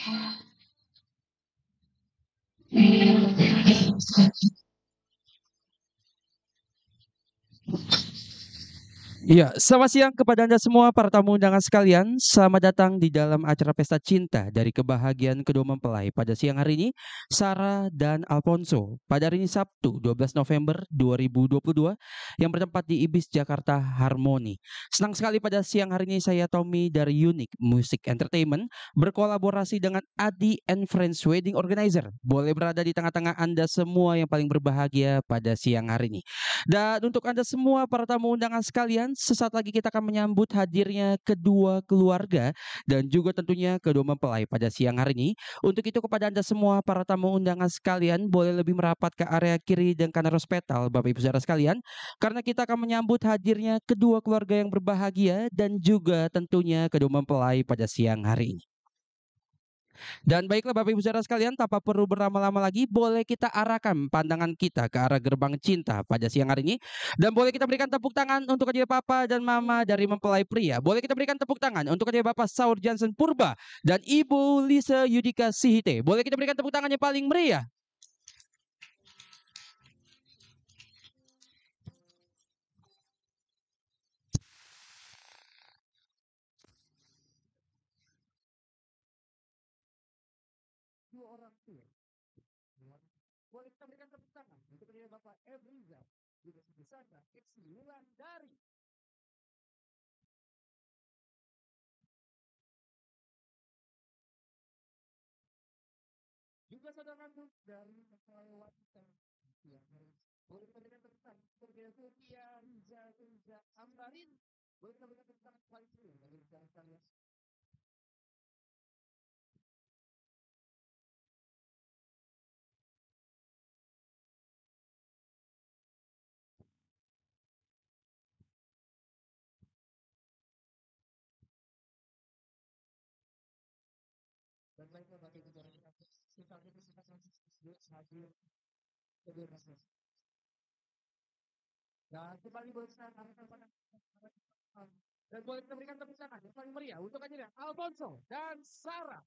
Iya, selamat siang kepada Anda semua para tamu undangan sekalian. Selamat datang di dalam acara Pesta Cinta dari Kebahagiaan Kedua Mempelai pada siang hari ini, Sarah dan Alfonso. Pada hari ini Sabtu, 12 November 2022 yang bertempat di Ibis Jakarta Harmony. Senang sekali pada siang hari ini saya Tommy dari Unique Music Entertainment berkolaborasi dengan Adi and Friends Wedding Organizer. Boleh berada di tengah-tengah Anda semua yang paling berbahagia pada siang hari ini. Dan untuk Anda semua para tamu undangan sekalian, sesaat lagi kita akan menyambut hadirnya kedua keluarga dan juga tentunya kedua mempelai pada siang hari ini. Untuk itu kepada Anda semua para tamu undangan sekalian, boleh lebih merapat ke area kiri dan kanan rospettal Bapak Ibu Saudara sekalian, karena kita akan menyambut hadirnya kedua keluarga yang berbahagia dan juga tentunya kedua mempelai pada siang hari ini. Dan baiklah Bapak Ibu Saudara sekalian, tanpa perlu berlama-lama lagi, boleh kita arahkan pandangan kita ke arah gerbang cinta pada siang hari ini. Dan boleh kita berikan tepuk tangan untuk adik Papa dan Mama dari mempelai pria. Boleh kita berikan tepuk tangan untuk adik Bapak Saur Johnson Purba dan Ibu Lisa Yudika Sihite. Boleh kita berikan tepuk tangan yang paling meriah. Dua orang tua. Boleh kita berikan tepuk tangan untuk adik Bapak Evriza juga Sandra X dari juga saudara dari mempelai wanita. Ya, boleh kita berikan tepuk tangan untuk Sofia Riza Ambarin. Boleh kita berikan tepuk tangan paling seru dari kalian. Dan baiklah bagi negara kita, kita hadir kebebasan. Dan kembali boleh saya dan boleh kita berikan tepuk tangan yang paling meriah untuk aja Alfonso dan Sarah.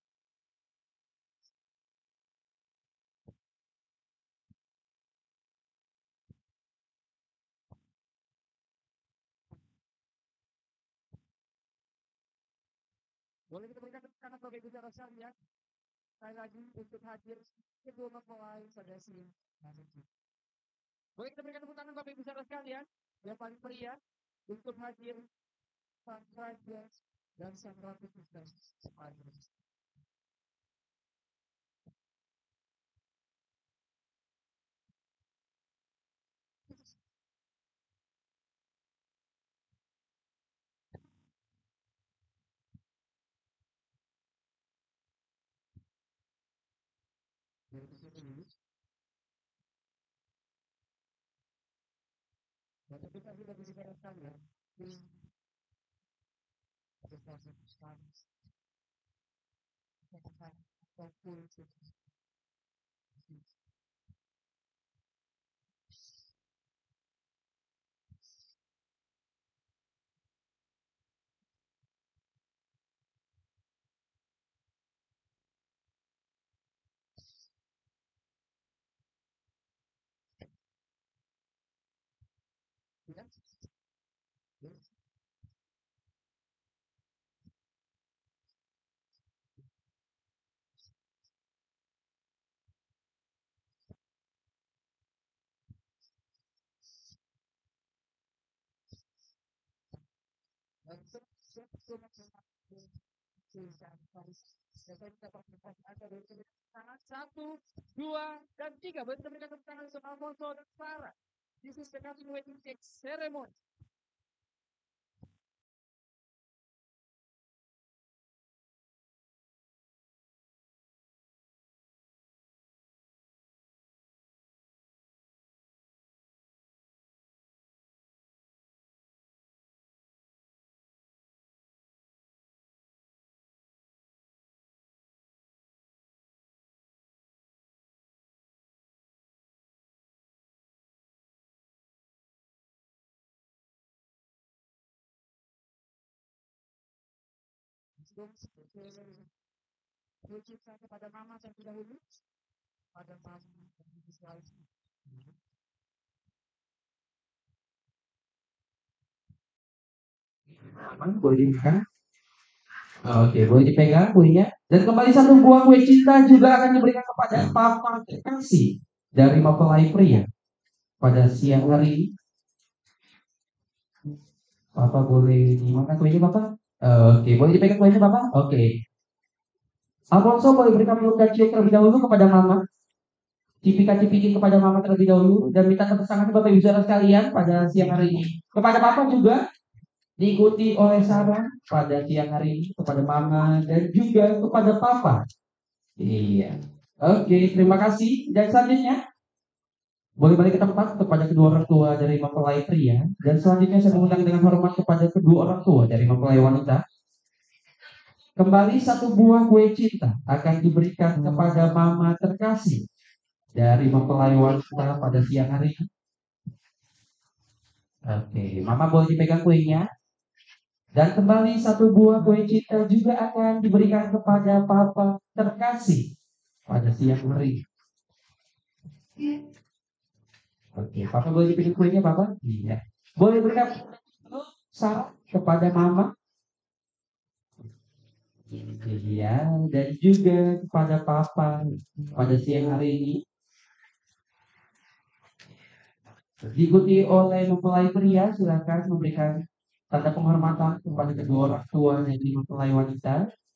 Boleh kita berikan tepuk tangan bagi negara sekalian. Sekali lagi untuk hadir kedua mempelai pada siang. Boleh kita berikan tepuk tangan Bapak Ibu saudara sekalian yang paling meriah untuk hadir sang raja dan sang ratu kita semuanya. Dan kita juga bisa sekalian satu, dua, dan tiga. Boleh kita berikan tepuk tangan untuk Alfonso dan Sarah. This is the coming wedding cake ceremony. Kue cinta kepada mama terlebih dahulu. Pada mama aman, boleh dimakan. Oke, boleh dipegang kuenya. Dan kembali satu buah kue cinta juga akan diberikan kepada papa terkasih dari mempelai pria pada siang hari ini. Papa boleh dimakan kuenya, Papa? Oke, boleh dipegang kuenya, Papa? Oke. Alfonso boleh berikan peluk dan cium terlebih dahulu kepada mama. Cipika-cipikin kepada mama terlebih dahulu. Dan minta tepuk tangan Bapak Ibu Saudara sekalian pada siang hari ini. Kepada Papa juga diikuti oleh Sarah pada siang hari ini. Kepada mama dan juga kepada Papa. Iya. Oke, terima kasih. Dan selanjutnya, boleh balik ke tempat kepada kedua orang tua dari mempelai pria. Dan selanjutnya saya mengundang dengan hormat kepada kedua orang tua dari mempelai wanita. Kembali satu buah kue cinta akan diberikan kepada mama terkasih dari mempelai wanita pada siang hari ini. Oke, mama boleh dipegang kuenya. Dan kembali satu buah kue cinta juga akan diberikan kepada papa terkasih pada siang hari ini. Oke, papa boleh dipegang kuenya, papa? Iya. Boleh berikan saran kepada mama. Iya, dan juga kepada papa pada siang hari ini. Diikuti oleh mempelai pria, silakan memberikan tanda penghormatan kepada kedua orang tua dari mempelai wanita.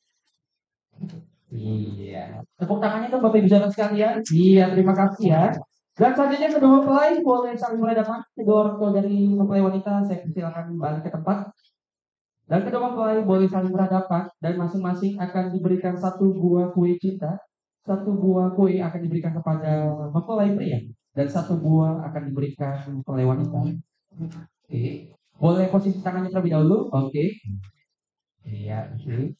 Iya. Tepuk tangannya dong Bapak Ibu Saudara sekalian. Iya, terima kasih ya. Dan selanjutnya kedua mempelai boleh saling berhadapan. Kedua orang tua dari mempelai wanita, saya silakan balik ke tempat. Dan kedua mempelai boleh saling berhadapan dan masing-masing akan diberikan satu buah kue cinta. Satu buah kue akan diberikan kepada mempelai pria dan satu buah akan diberikan mempelai wanita. Oke. Boleh posisi tangannya terlebih dahulu. Oke. Iya, oke.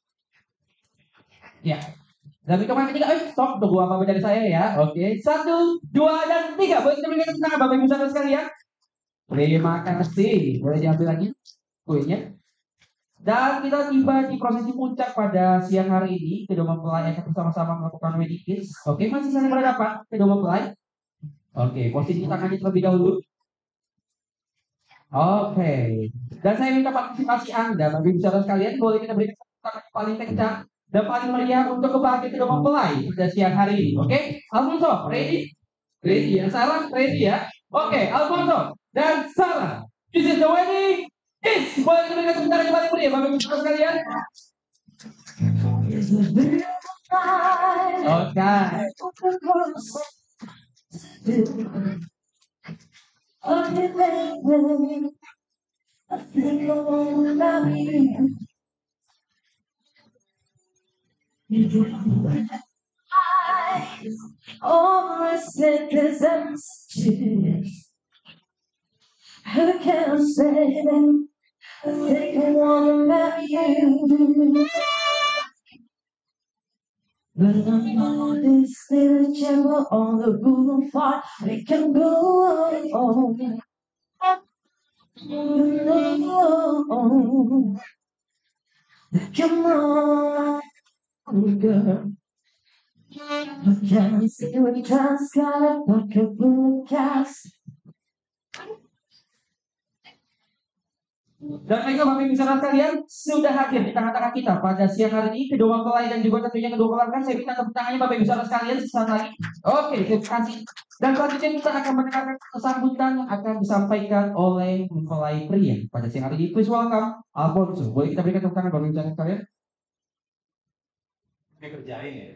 Ya. Dan hitungan ketiga, stop, tunggu apa dari saya ya. Oke, 1, 2, dan 3. Boleh kita berikan tepuk tangan Bapak Ibu Saudara sekalian. Terima kasih. Boleh diambil lagi kuenya. Dan kita tiba di prosesi puncak pada siang hari ini. Kedua mempelai akan bersama-sama melakukan wedding kiss. Oke, masih saling berhadapan kedua mempelai. Oke, posisi tangannya terlebih dahulu. Oke. Dan saya minta partisipasi Anda, Bapak Ibu Saudara sekalian, boleh kita berikan tepuk tangan paling kencang dan paling meriah untuk kebahagiaan kedua mempelai pada siang hari ini. Oke, Alfonso, ready? Ready ya, Sarah, ready ya? Oke, Alfonso dan Sarah. This is the wedding. Kiss. Boleh kita berikan tepuk tangan yang paling meriah, Bapak Ibu Saudara sekalian. Who can say I think I wanna marry you? But I know this little chamber on the boulevard. We can go on. Come on, girl. I can see what just got like a blue cast. Dan baiklah Bapak Ibu Saudara sekalian sudah hadir di tengah-tengah kita pada siang hari ini kedua mempelai dan juga tentunya kedua pelanggan. Saya minta tepuk tangannya Bapak Ibu Saudara sekalian sesaat lagi. Oke, terima kasih. Dan selanjutnya kita akan mendengarkan sambutan yang akan disampaikan oleh mempelai pria pada siang hari ini. Please welcome Alfonso. Boleh kita berikan tepuk tangan Bapak Ibu Saudara sekalian? Ini kerjain ya.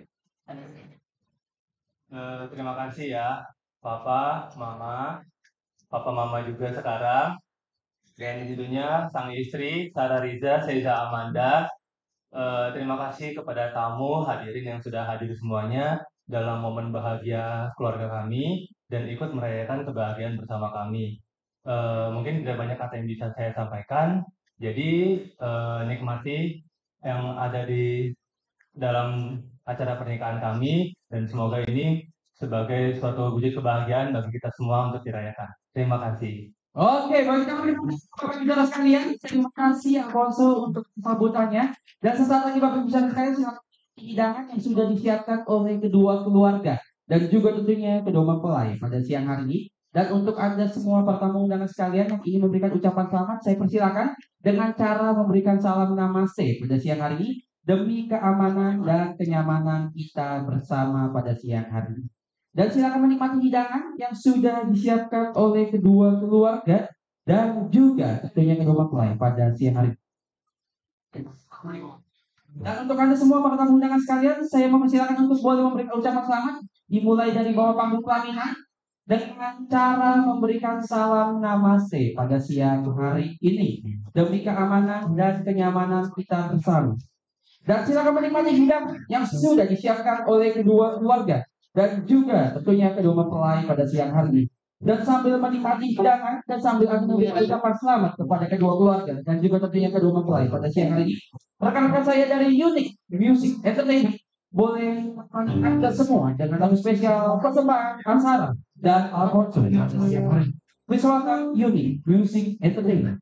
Terima kasih ya, Papa, Mama juga sekarang. Dan tentunya sang istri Sarah Riza, Seiza Amanda. Terima kasih kepada tamu hadirin yang sudah hadir semuanya dalam momen bahagia keluarga kami dan ikut merayakan kebahagiaan bersama kami. Mungkin tidak banyak kata yang bisa saya sampaikan. Jadi nikmati yang ada di dalam acara pernikahan kami dan semoga ini sebagai suatu wujud kebahagiaan bagi kita semua untuk dirayakan. Terima kasih. Oke, baik Bapak Ibu Saudara sekalian, terima kasih Alfonso untuk sambutannya. Dan sesaat lagi Bapak Ibu Saudara sekalian, silakan hidangan yang sudah disiapkan oleh kedua keluarga dan juga tentunya kedua mempelai pada siang hari ini. Dan untuk Anda semua para tamu undangan sekalian yang ingin memberikan ucapan selamat, saya persilakan dengan cara memberikan salam namaste pada siang hari ini demi keamanan dan kenyamanan kita bersama pada siang hari ini. Dan silakan menikmati hidangan yang sudah disiapkan oleh kedua keluarga dan juga tentunya kedua mempelai pada siang hari ini. Dan untuk Anda semua para tamu undangan sekalian, saya mempersilakan untuk boleh memberikan ucapan selamat dimulai dari bawah panggung pelaminan dengan cara memberikan salam namaste pada siang hari ini demi keamanan dan kenyamanan kita bersama. Dan silakan menikmati hidangan yang sudah disiapkan oleh kedua keluarga dan juga tentunya kedua mempelai pada siang hari ini. Dan sambil menikmati hidangan dan sambil Anda memberikan ucapan selamat kepada kedua keluarga dan juga tentunya kedua mempelai pada siang hari ini, rekan-rekan saya dari Unique Music Entertainment boleh Anda semua dengan lagu spesial persembahan Ansara dan Alfonso pada siang hari ini. Please welcome Unique Music Entertainment.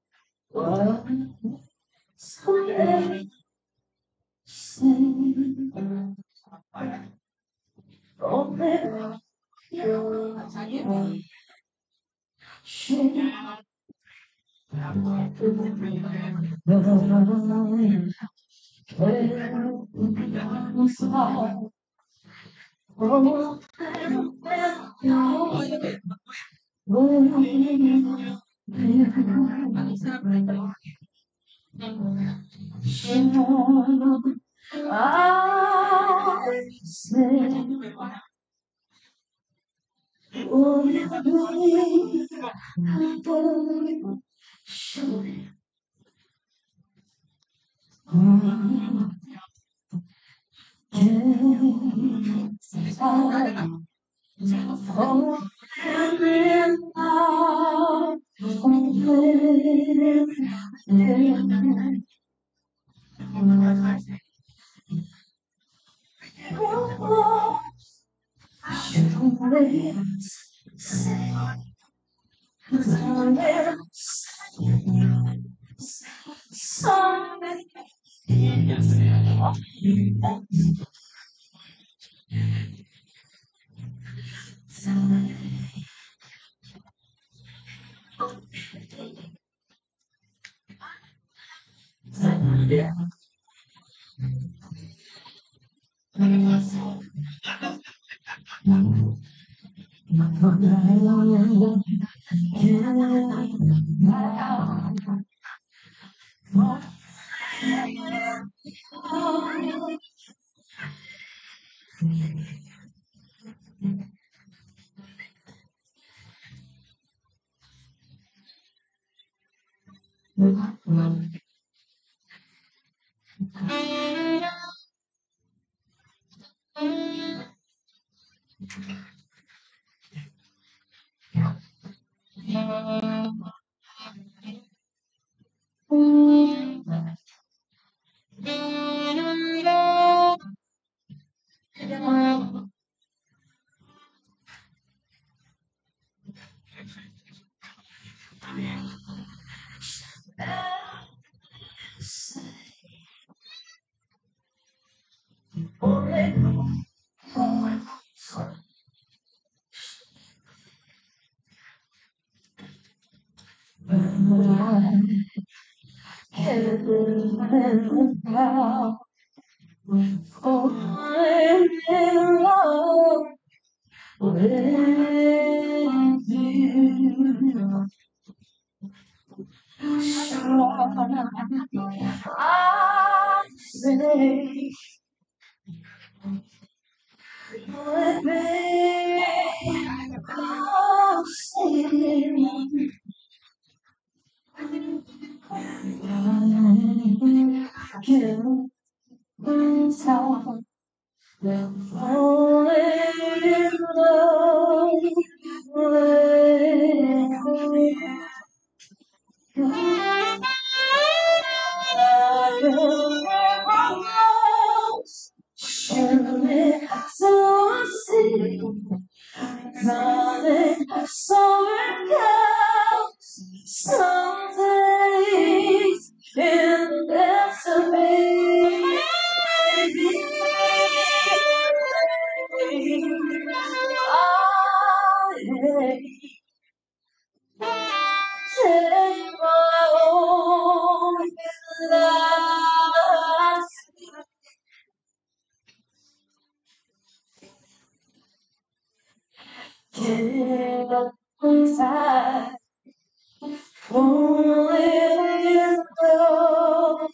Only in love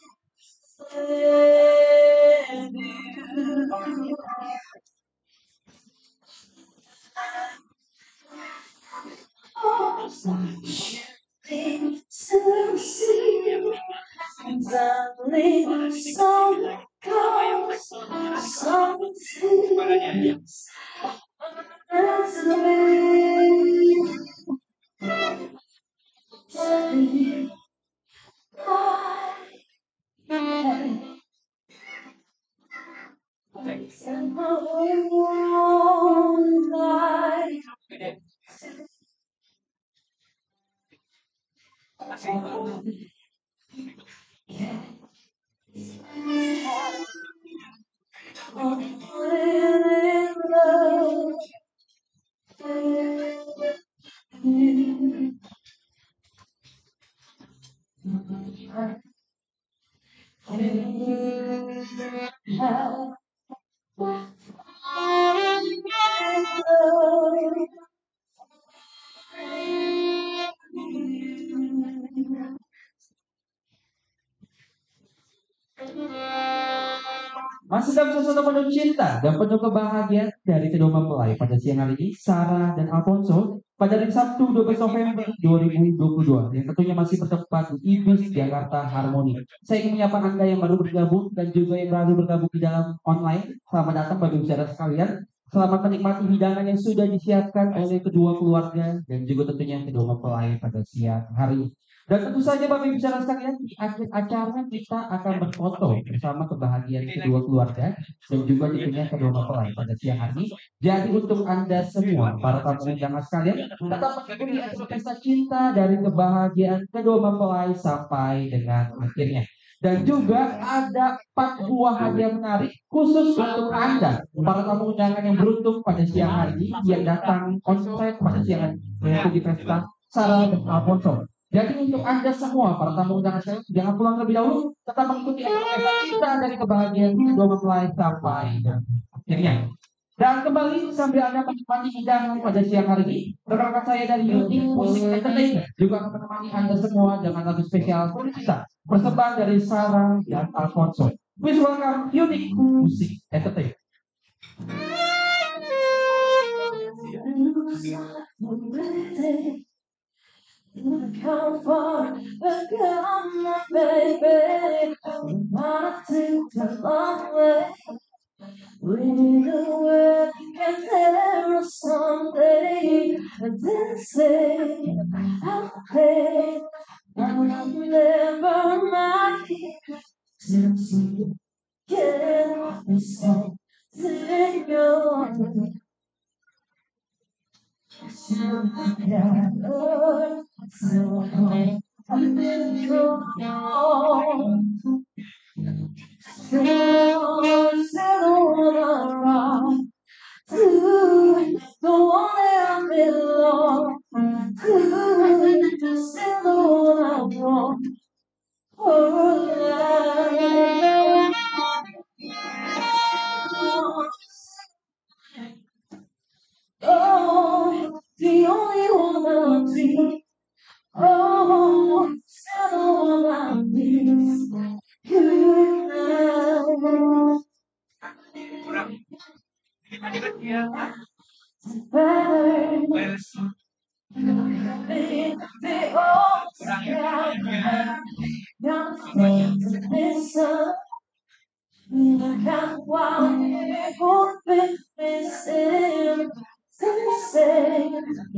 with you. Something to see, darling, some goes, something that's the way and my whole life. In love with you. Masih dalam suasana penuh cinta dan penuh kebahagiaan dari kedua mempelai pada siang hari ini, Sarah dan Alfonso, pada hari Sabtu 12 November 2022, yang tentunya masih bertempat di Ibis Jakarta Harmoni. Saya ingin menyapa Anda yang baru bergabung dan juga yang baru bergabung di dalam online. Selamat datang bagi saudara sekalian. Selamat menikmati hidangan yang sudah disiapkan oleh kedua keluarga dan juga tentunya kedua mempelai pada siang hari ini. Dan tentu saja Bapak Ibu saudara sekalian, di akhir acara kita akan berfoto bersama kebahagiaan kedua keluarga dan juga tentunya kedua mempelai pada siang hari ini. Jadi untuk Anda semua para tamu undangan sekalian, tetap mengikuti acara pesta cinta dari kebahagiaan kedua mempelai sampai dengan akhirnya. Dan juga ada 4 buah hadiah menarik khusus untuk Anda para tamu undangan yang beruntung pada siang hari ini yang datang konsert pada siang hari ini di pesta Sarah dan Alfonso. Jadi untuk Anda semua para tamu undangan saya jangan pulang lebih dahulu, tetap mengikuti pesta cinta dari kebahagiaan kedua mempelai sampai akhirnya. Dan kembali sambil Anda menikmati hidangan pada siang hari ini, rekan-rekan saya dari Unique Music Entertainment juga akan menemani Anda semua dengan lagu spesial kita persembahan dari Sarah dan Alfonso. Please welcome Unique Music Entertainment. Come for come my baby, wanna take the long way. We knew it can never someday. And then say I'll pay, I'll never mind. Since you get me something new. Yeah, Lord, so I've been through settle around to the one that I belong to settle around. Oh, the only one of me. Oh, settle around this. They all listen. I can't want it, won't be missing. Say,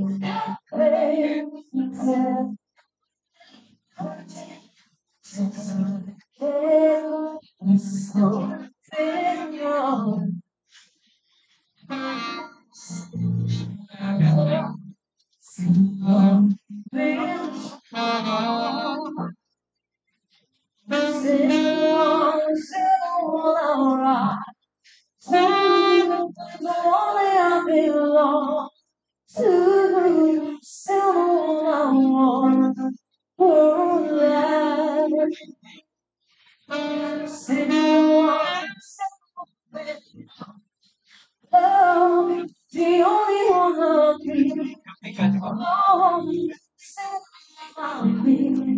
Oh, the only one of me. Oh,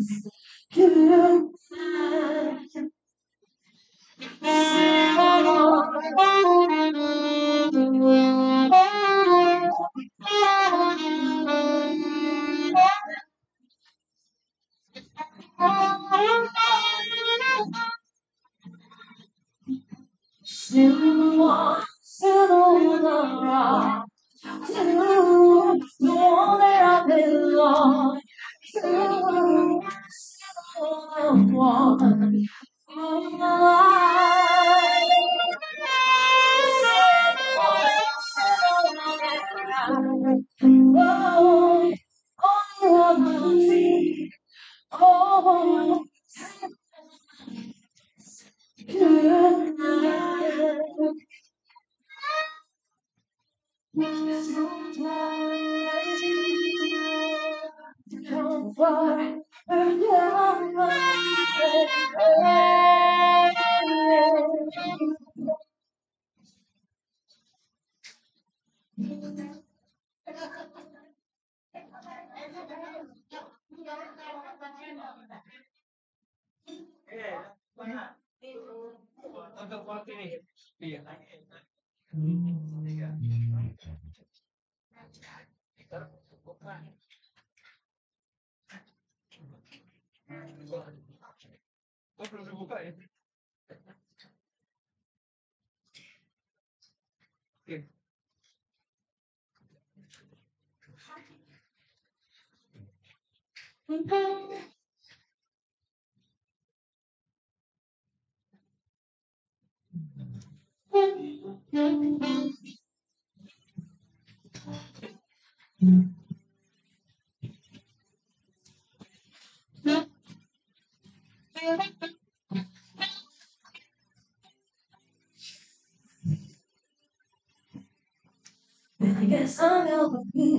I guess I'm over you,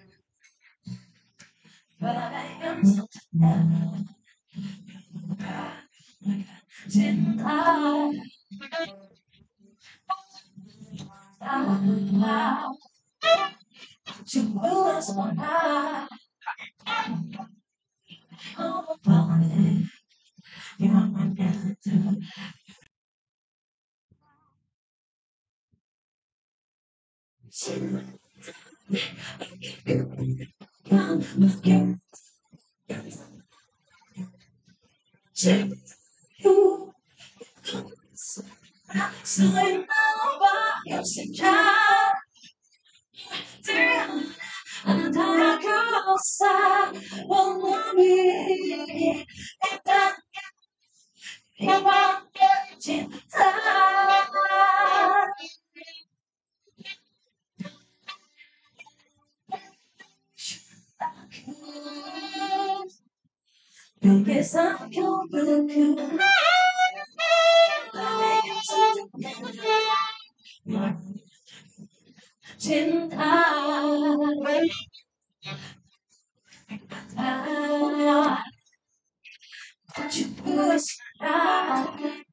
but I am so tired. Cinta, cemburu semua, oh, banget, yang mana tuh? Selain apa yang sejak antara kuasa memilih dan ibarat cinta. Because I'm your blue. Cinta, cemburu sekarang.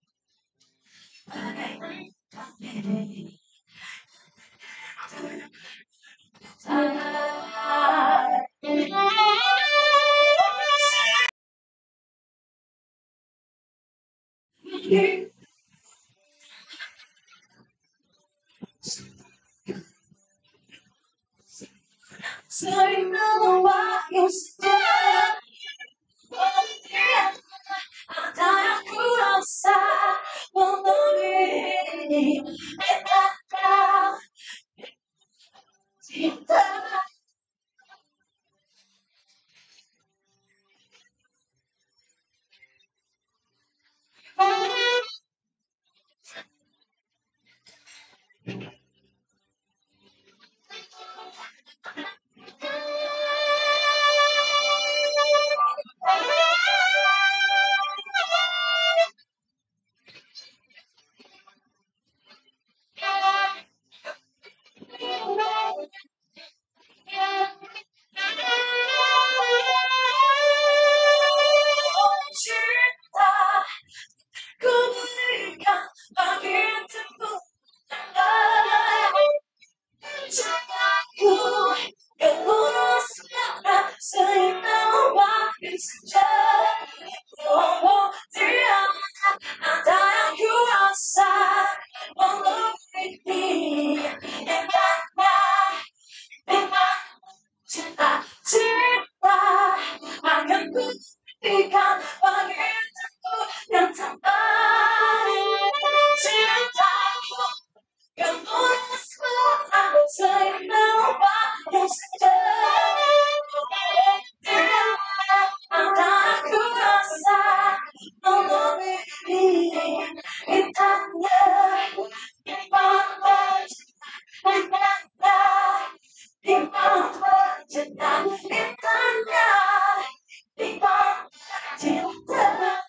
Selain apa yang sejak ada yang ku rasa memenuhi kata cinta. Ikan begitu yang terbaik cintaku yang tulus melalui semua yang tidak ada aku rasa melebihi indahnya di bawah indahnya di bawah cinta indahnya di bawah cinta.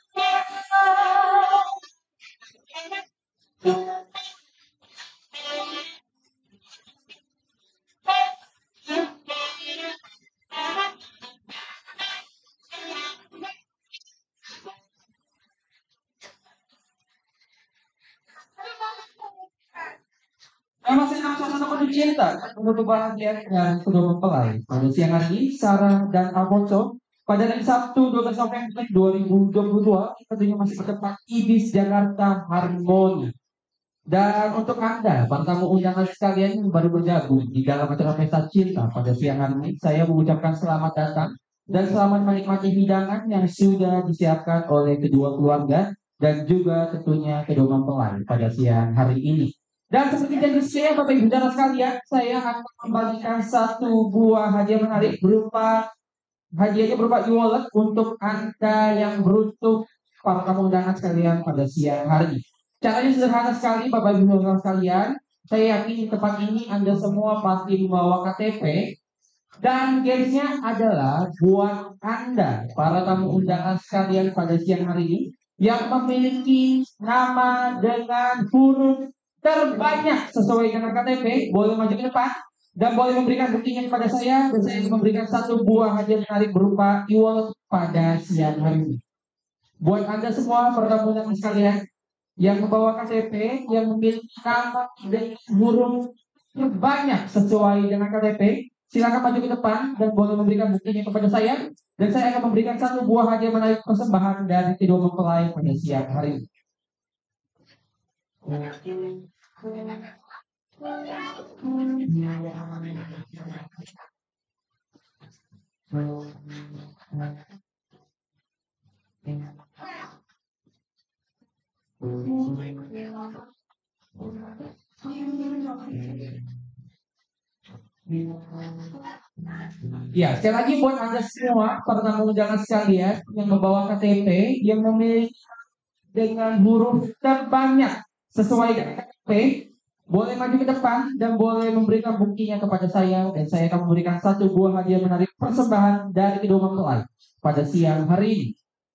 Masih dalam suasana penuh cinta, penuh bahagia dan penuh mempelai. Pada siang hari ini, Sarah dan Alfonso pada hari Sabtu 12 November 2022 tentunya masih bertempat Ibis Jakarta Harmoni. Dan untuk Anda, para tamu undangan sekalian yang baru bergabung di dalam acara Pesta Cinta pada siang hari ini, saya mengucapkan selamat datang dan selamat menikmati hidangan yang sudah disiapkan oleh kedua keluarga dan juga tentunya kedua mempelai pada siang hari ini. Dan seperti janji saya, Bapak Ibu saudara sekalian, saya akan membagikan satu buah hadiah menarik hadiahnya berupa e-wallet untuk Anda yang beruntung, para tamu undangan sekalian pada siang hari ini. Caranya sederhana sekali, Bapak Ibu saudara sekalian. Saya yakin di tempat ini Anda semua pasti membawa KTP. Dan gamesnya adalah buat Anda, para tamu undangan sekalian pada siang hari ini, yang memiliki nama dengan huruf terbanyak sesuai dengan KTP, boleh maju ke depan dan boleh memberikan buktinya kepada saya, dan saya akan memberikan satu buah hadiah menarik berupa e-wallet pada siang hari ini. Buat Anda semua, para tamu undangan sekalian, yang membawa KTP, yang memiliki nama dan huruf terbanyak sesuai dengan KTP, silakan maju ke depan dan boleh memberikan buktinya kepada saya, dan saya akan memberikan satu buah hadiah menarik persembahan dari kedua mempelai pada siang hari ini. Ya, sekali lagi buat Anda semua, para tamu undangan sekalian yang membawa KTP, yang memiliki dengan huruf terbanyak sesuai dengan KTP, boleh maju ke depan dan boleh memberikan buktinya kepada saya, dan saya akan memberikan satu buah hadiah menarik persembahan dari kedua mempelai pada siang hari ini.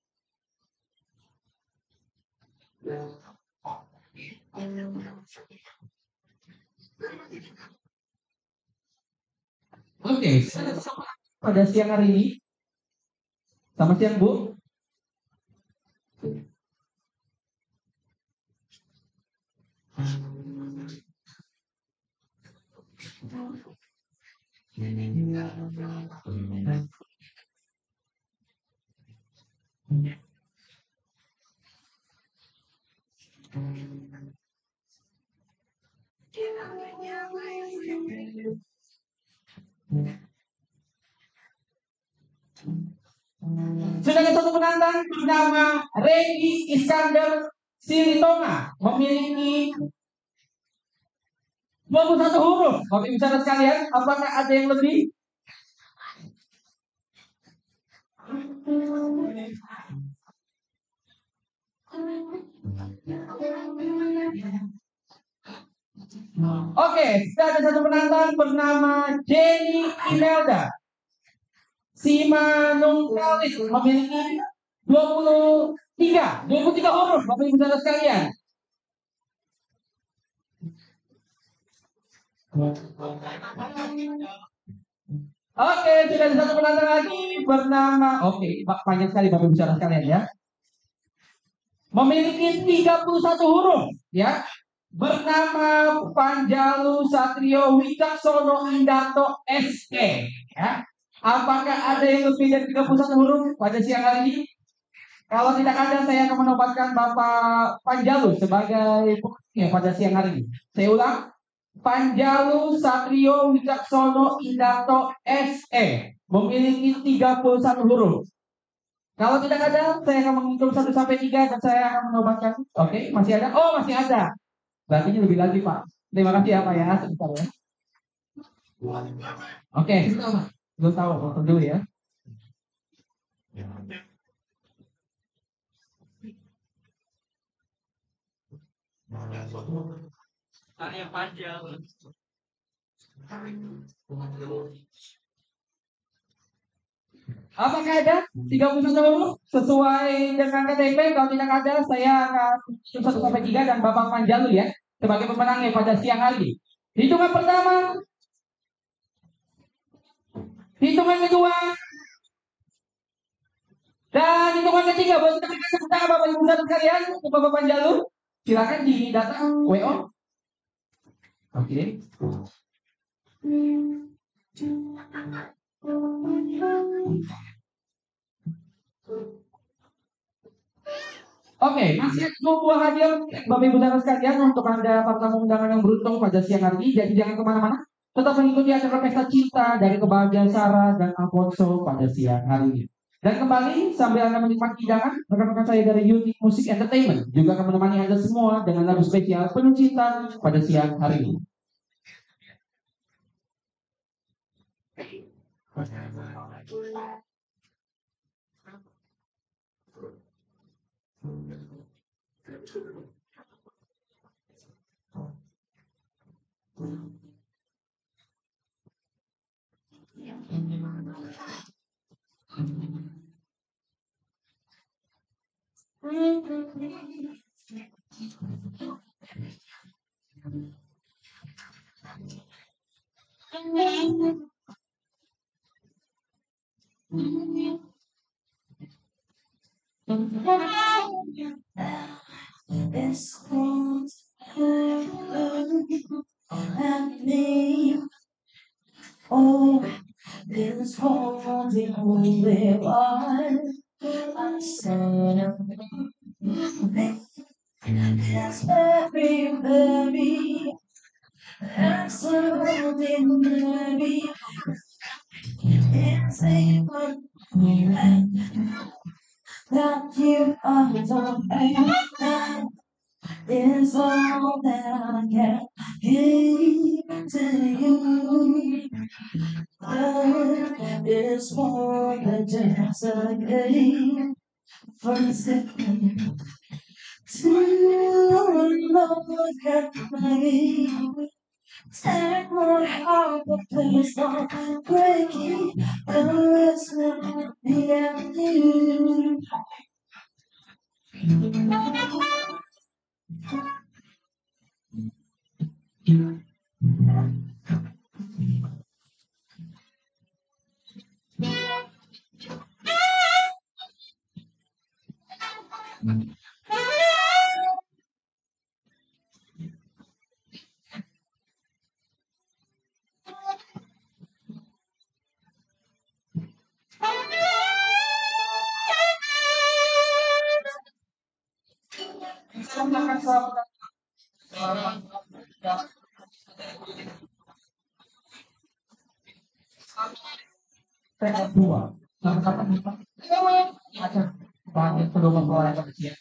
Oke, pada siang hari ini, selamat siang Bu. Sudah ada satu penantang bernama Regi Iskandar Silitonga, memiliki 21 huruf. Bapak Ibu saudara sekalian, apakah ada yang lebih? Oke, sudah ada satu penantang bernama Jenny Imelda Simanungkalis, memiliki 23 huruf. Bapak Ibu saudara sekalian. Oke, sudah ada satu penantang lagi bernama, panjang sekali Bapak Ibu saudara sekalian ya. Memiliki 31 huruf ya. Bernama Panjalu Satrio Wicaksono Indarto SK ya. Apakah ada yang lebih dari 31 huruf pada siang hari ini? Kalau tidak ada, saya akan menobatkan Bapak Panjalu sebagai buktinya pada siang hari ini. Saya ulang, Panjalu Satrio Wicaksono Indarto SE memiliki 31 huruf. Kalau tidak ada, saya akan menghitung 1 sampai 3 dan saya akan menobatkan. Oke, masih ada? Oh, masih ada. Berarti ini lebih lagi, Pak. Terima kasih ya, Pak ya. Sebentar ya. Oke, sebentar, Pak. Belum tahu, foto dulu ya. Yang panjang. Apakah ada 31 sesuai dengan KTP? Kalau tidak ada, saya akan hitung 1 sampai 3 dan Bapak Panjalu ya sebagai pemenangnya pada siang hari ini. Hitungan pertama, hitungan kedua, dan hitungan ketiga. Boleh kita berikan tepuk tangan Bapak Ibu dan sekalian untuk Bapak Panjalu. Silakan di data WO. Oke. Oke, masih ada 2 buah hadiah Bapak Ibu dan sekalian untuk Anda para tamu undangan yang beruntung pada siang hari ini. Jadi jangan kemana-mana, tetap mengikuti acara pesta cinta dari kebahagiaan Sarah dan Alfonso pada siang hari ini. Dan kembali sambil Anda menikmati hidangan, rekan-rekan saya dari Unique Music Entertainment juga akan menemani Anda semua dengan lagu spesial penuh cinta pada siang hari ini. This one's at me. Oh, this one's the only one. I said, it's very, very absolutely baby. It's a one that you are the is all that I can give to you. Love is more than just a game for a second. To love can make take my heart, but please don't break it. The rest of me and you. Tekad 2. Sama-sama lupa. Aja. Bahan belum memperoleh kecil.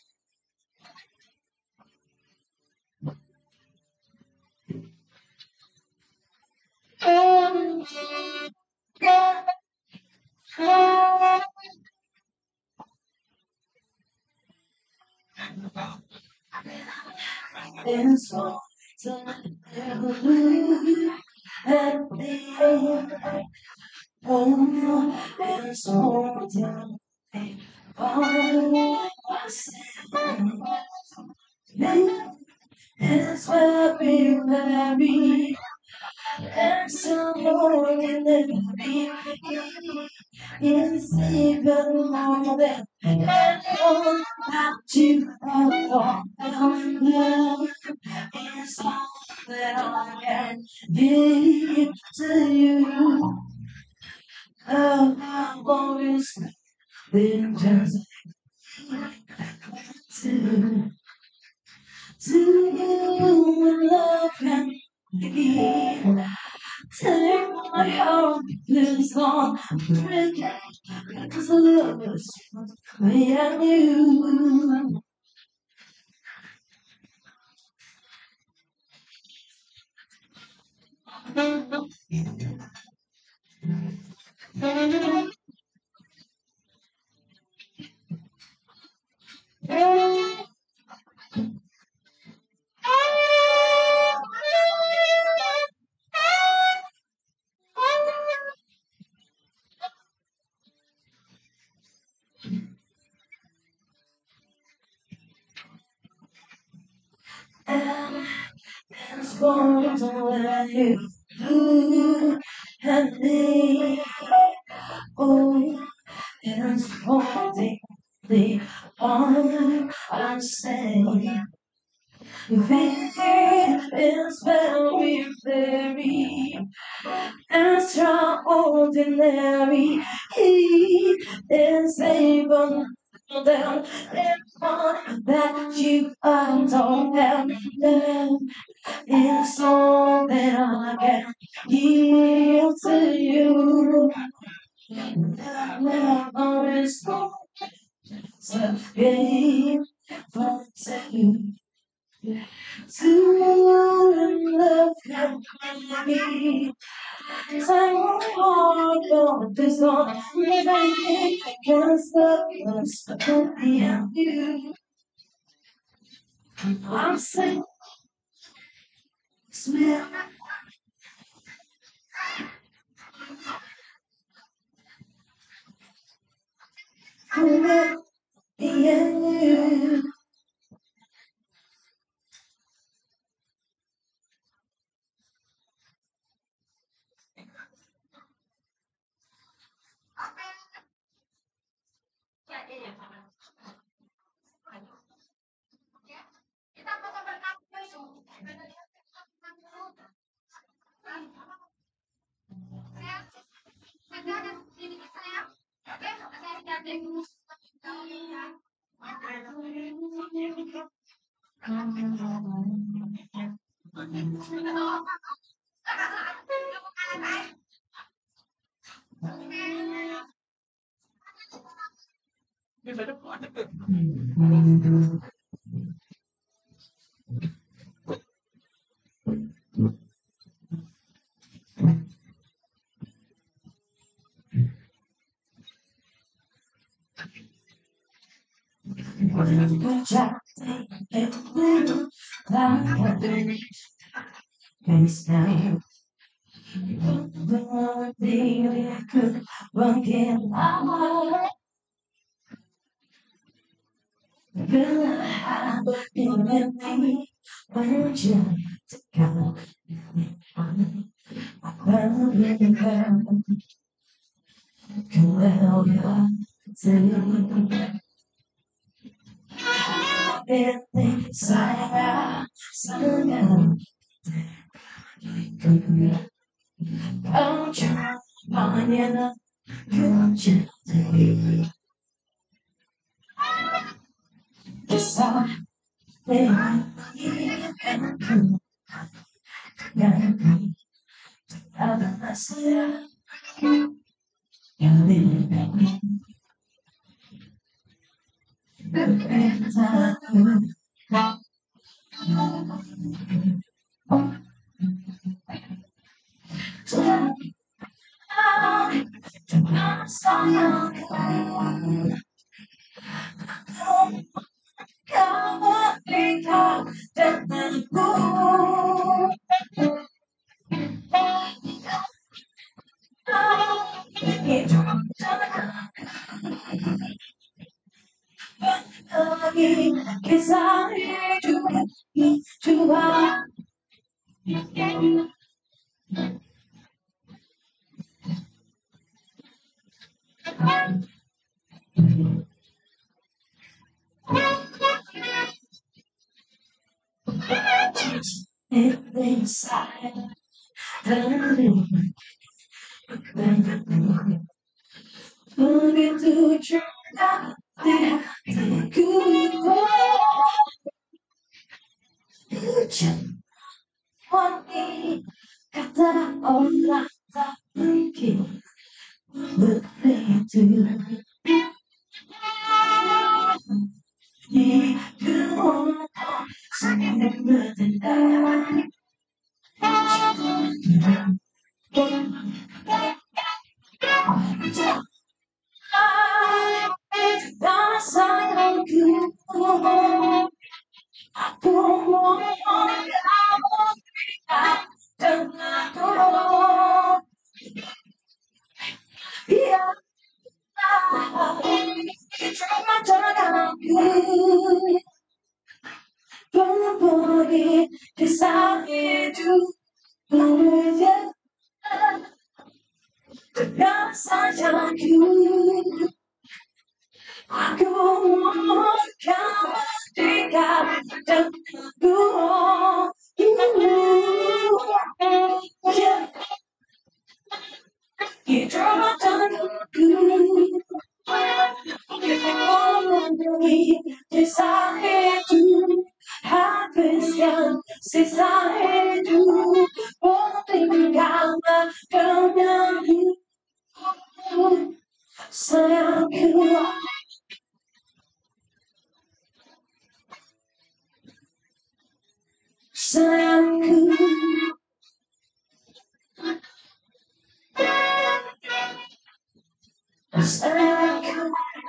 It's all that ever do at the end. Oh, it's all that I said. It's very, very and so more than be. It's even more than anyone that you are. Love is all that I can give to you. I've always been just to you. Love can give. Take my heart, please don't break it. 'Cause I love us. way I knew. And it's going to let you do and me. Oh, it's holding the arm I'm saying. It is very, very extraordinary. He is able down everyone that you don't have done. It's all that I can give to you. That love is so gave for you. To love can be. I'm hard, but there's not really can't stop us from you. I'm sick, smell, you. Which I think it will like a face now. The one thing I could forget, I feel have been with me. When you to come, I found you can help you to everything inside out. Somehow, don't you find enough? Could you take? Yes, I think you can prove me. Other myself, you live in the better time. I'm so young, come on, be confident and go. It's cause I need to inside the Moving to a tree, there, good fortune. One day, kata orang tak mungkin berhenti. Dan sayangku, aku mohon kamu berikan denganku. Ya, cuma denganku. Berbagi kisah hidup berbeda dengan sayangku. Aku mohon kamu berikan denganku. You cuma denganku. Kisah hidup habiskan sisa hidup tinggalkan denganku. Sayangku, sayangku, sayangku.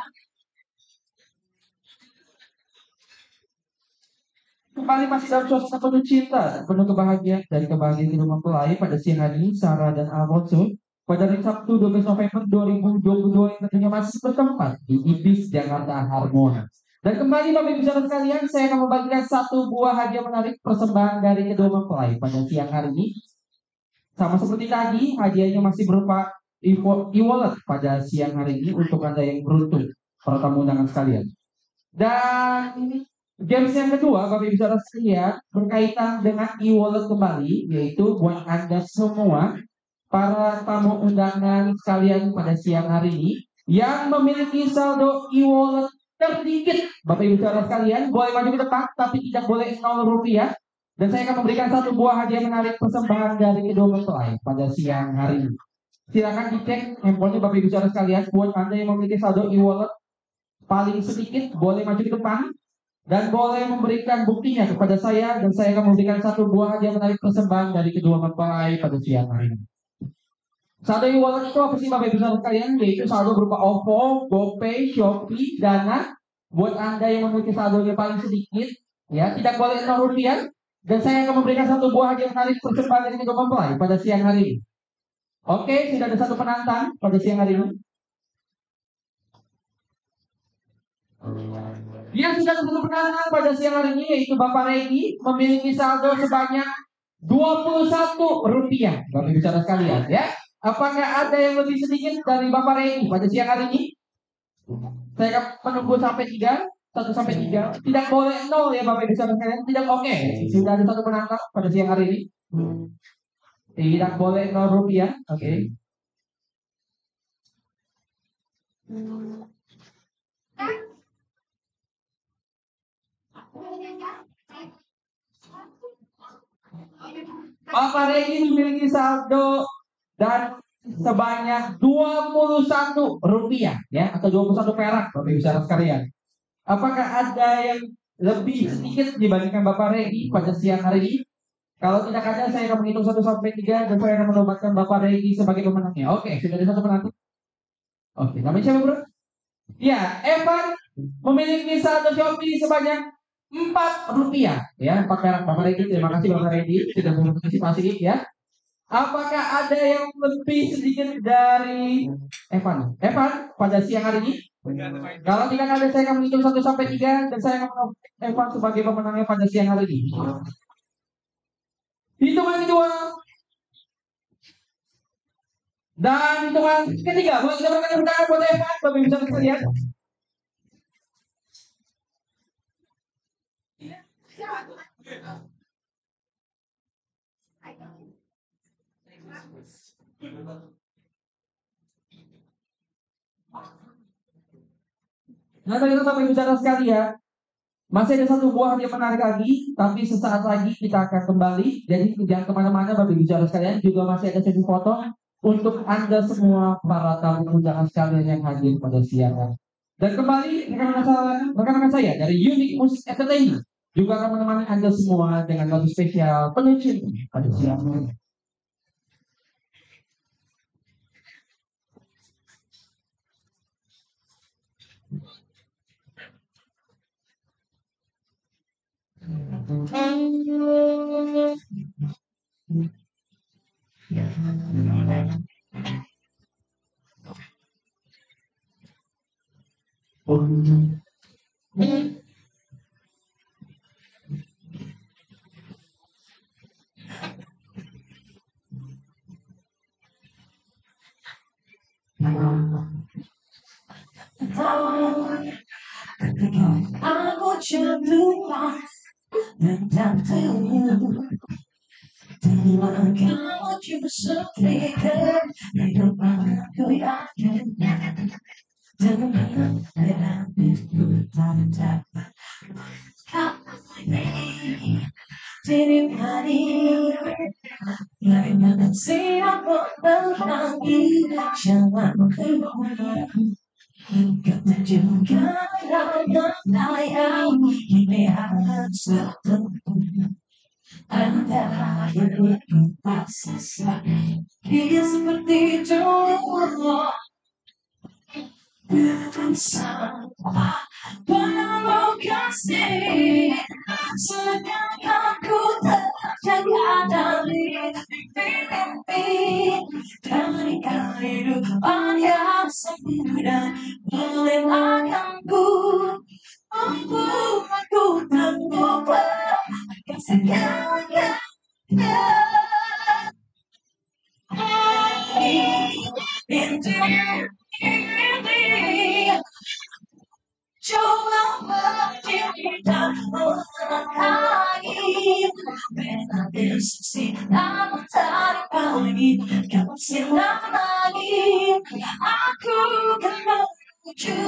Kembali masih dalam suasana penuh cinta, penuh kebahagiaan dari kebahagiaan hidup mempelai pada siang hari ini, Sarah dan Alfonso pada hari Sabtu 12 November 2022 yang tentunya masih bertempat di Ibis, Jakarta Harmoni. Dan kembali Bapak Ibu saudara sekalian, saya akan membagikan satu buah hadiah menarik persembahan dari kedua mempelai pada siang hari ini. Sama seperti tadi, hadiahnya masih berupa e-wallet pada siang hari ini untuk Anda yang beruntung, para tamu undangan sekalian. Dan games yang kedua, Bapak Ibu saudara sekalian, berkaitan dengan e-wallet kembali, yaitu buat Anda semua, para tamu undangan sekalian pada siang hari ini, yang memiliki saldo e-wallet tersedikit, Bapak Ibu saudara sekalian, boleh maju ke depan, tapi tidak boleh 0 rupiah. Dan saya akan memberikan satu buah hadiah menarik persembahan dari kedua mempelai pada siang hari ini. Silakan dicek handphonenya Bapak Ibu saudara sekalian, buat Anda yang memiliki saldo e-wallet paling sedikit boleh maju ke depan dan boleh memberikan buktinya kepada saya, dan saya akan memberikan satu buah hadiah menarik persembahan dari kedua mempelai pada siang hari ini. Saldo e-wallet itu apa sih Bapak Ibu saudara sekalian? Yaitu saldo berupa OVO, GoPay, Shopee, Dana. Buat Anda yang memiliki saldonya paling sedikit, ya tidak boleh 0 rupiah. Dan saya akan memberikan satu buah hadiah menarik persembahan dari kedua mempelai pada siang hari ini. Oke, sudah ada satu penantang pada siang hari ini. Yang sudah satu penantang pada siang hari ini yaitu Bapak Regi, memiliki saldo sebanyak 21 rupiah. Bapak Ibu saudara sekalian, ya. Apakah ada yang lebih sedikit dari Bapak Regi pada siang hari ini? Saya akan menunggu sampai 3, 1 sampai 3. Tidak boleh 0 ya Bapak Ibu saudara sekalian. Tidak, oke. Sudah ada satu penantang pada siang hari ini. Tidak boleh 0 rupiah. Oke. Bapak Regi memiliki saldo dan sebanyak 21 rupiah, ya, atau 21 perak, Bapak Ibu saudara sekalian. Apakah ada yang lebih sedikit dibandingkan Bapak Regi pada siang hari ini? Kalau tidak ada, saya akan menghitung 1 sampai 3 dan saya akan menobatkan Bapak Regi sebagai pemenangnya. Oke, sudah ada satu penantang. Oke, namanya siapa, Bro? Ya, Evan memiliki saldo Shopee sebanyak 4 rupiah, ya, 4 perak. Bapak Regi, terima kasih Bapak Regi sudah berpartisipasi, ya. Apakah ada yang lebih sedikit dari Evan? Evan pada siang hari ini? Kalau tidak ada, saya akan menghitung 1 sampai 3 dan saya akan menobatkan Evan sebagai pemenangnya pada siang hari ini. Hitungan kedua dan hitungan ketiga. Boleh kita berikan tepuk tangan buat Evan, Bapak Ibu saudara sekalian. Nah, bagaimana Bapak Ibu saudara sekalian? Masih ada satu buah yang menarik lagi, tapi sesaat lagi kita akan kembali. Jadi jangan kemana-mana Bapak Ibu saudara sekalian. Juga masih ada sesi foto untuk Anda semua para tamu undangan sekalian yang hadir pada siang hari. Dan kembali rekan-rekan saya dari Unique Music Entertainment juga akan menemani Anda semua dengan lagu spesial penuh cinta pada siang hari. Aku jatuh tentang terima kamu justru berikan hidup aku yakin dengan hidupku tak dapat kau tiap hari lain siapa lagi jangan keluar kata juga dalam yang ini harus bertemu anda yang tak sisa dia seperti dulu bersama penuh kasih sedang aku terjaga dari mimpi dari kehidupan yang sempurna dan melelahkanku membuatku terlupa akan segalanya ini coba berdiri dan melangkahi dengan sisi namun tak lagi kamu silam lagi aku kan menuju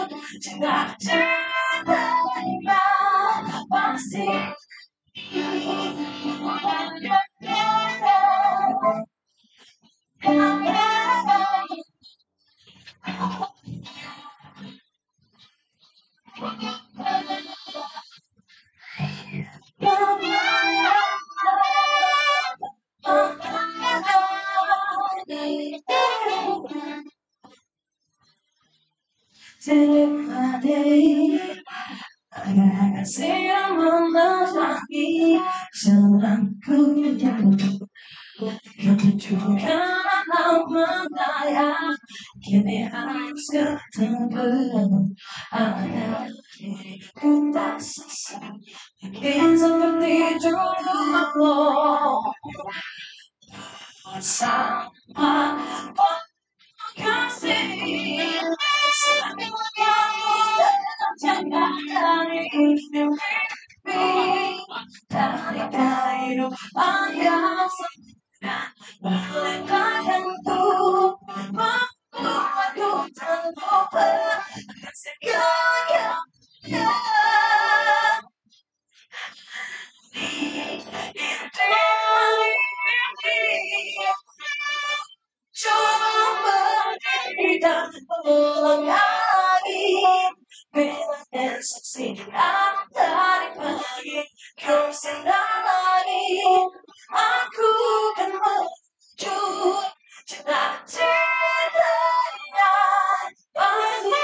cinta pasti agar siang menerangi jalanku ketunjukkan mana yang kini harus ketemu ada diriku tak sesat ingin seperti dulu bersama kasih semua yang terjaga dari mimpi dari kehidupan yang sempurna melelahkanku membuatku terlupa akan segalanya coba tidak melangkahi bila saksi dari pagi kau sedang lagi aku kan menuju cita-cita yang pasti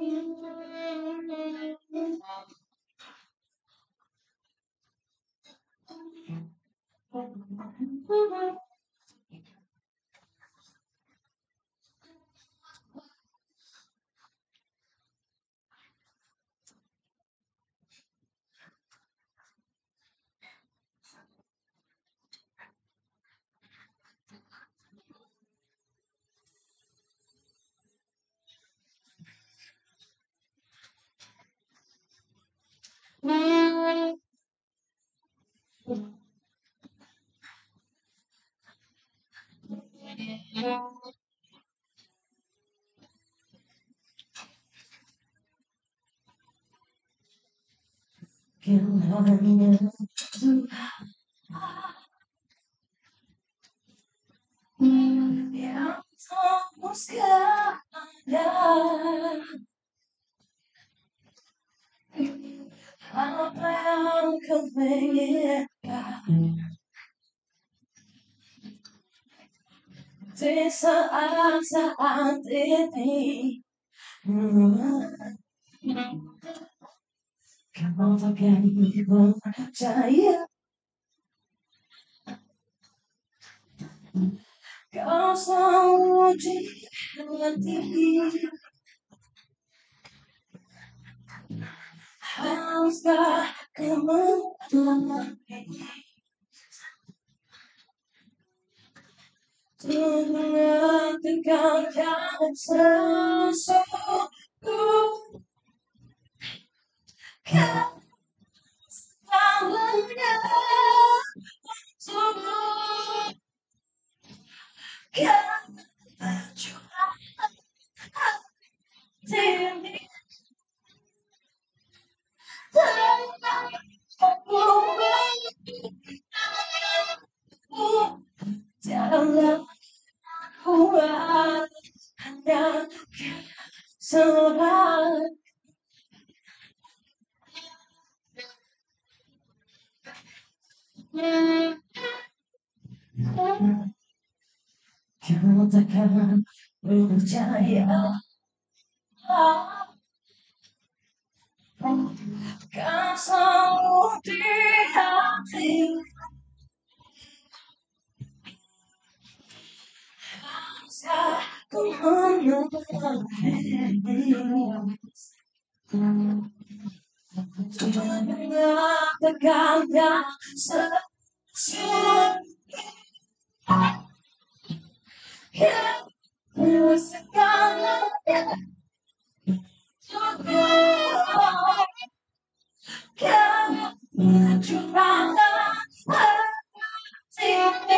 Yang teruskan apa yang kau inginkan di saat-saat ini. Kau takkan percaya kau selalu di hati. Haruskah kau mengerti untuk mengertikan sesuatu kau selalunya untukku. Kau berjuang hati janganlah kuat hanya seorang. Kau takkan percaya kau selalu di hati. Kau mengatakan sesuatu yang segalanya cukup. Kau berjuang hati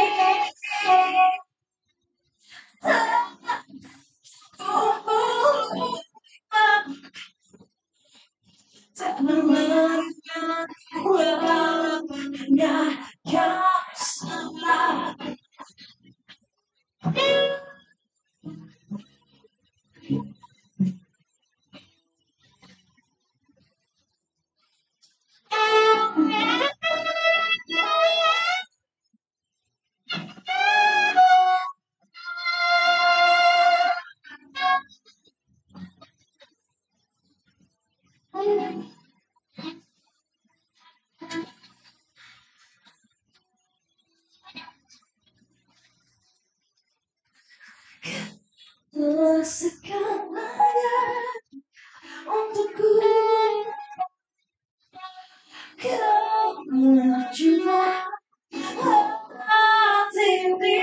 tak memberikan hanya kau salah. Segalanya untukku. Kau berjuang hati ini.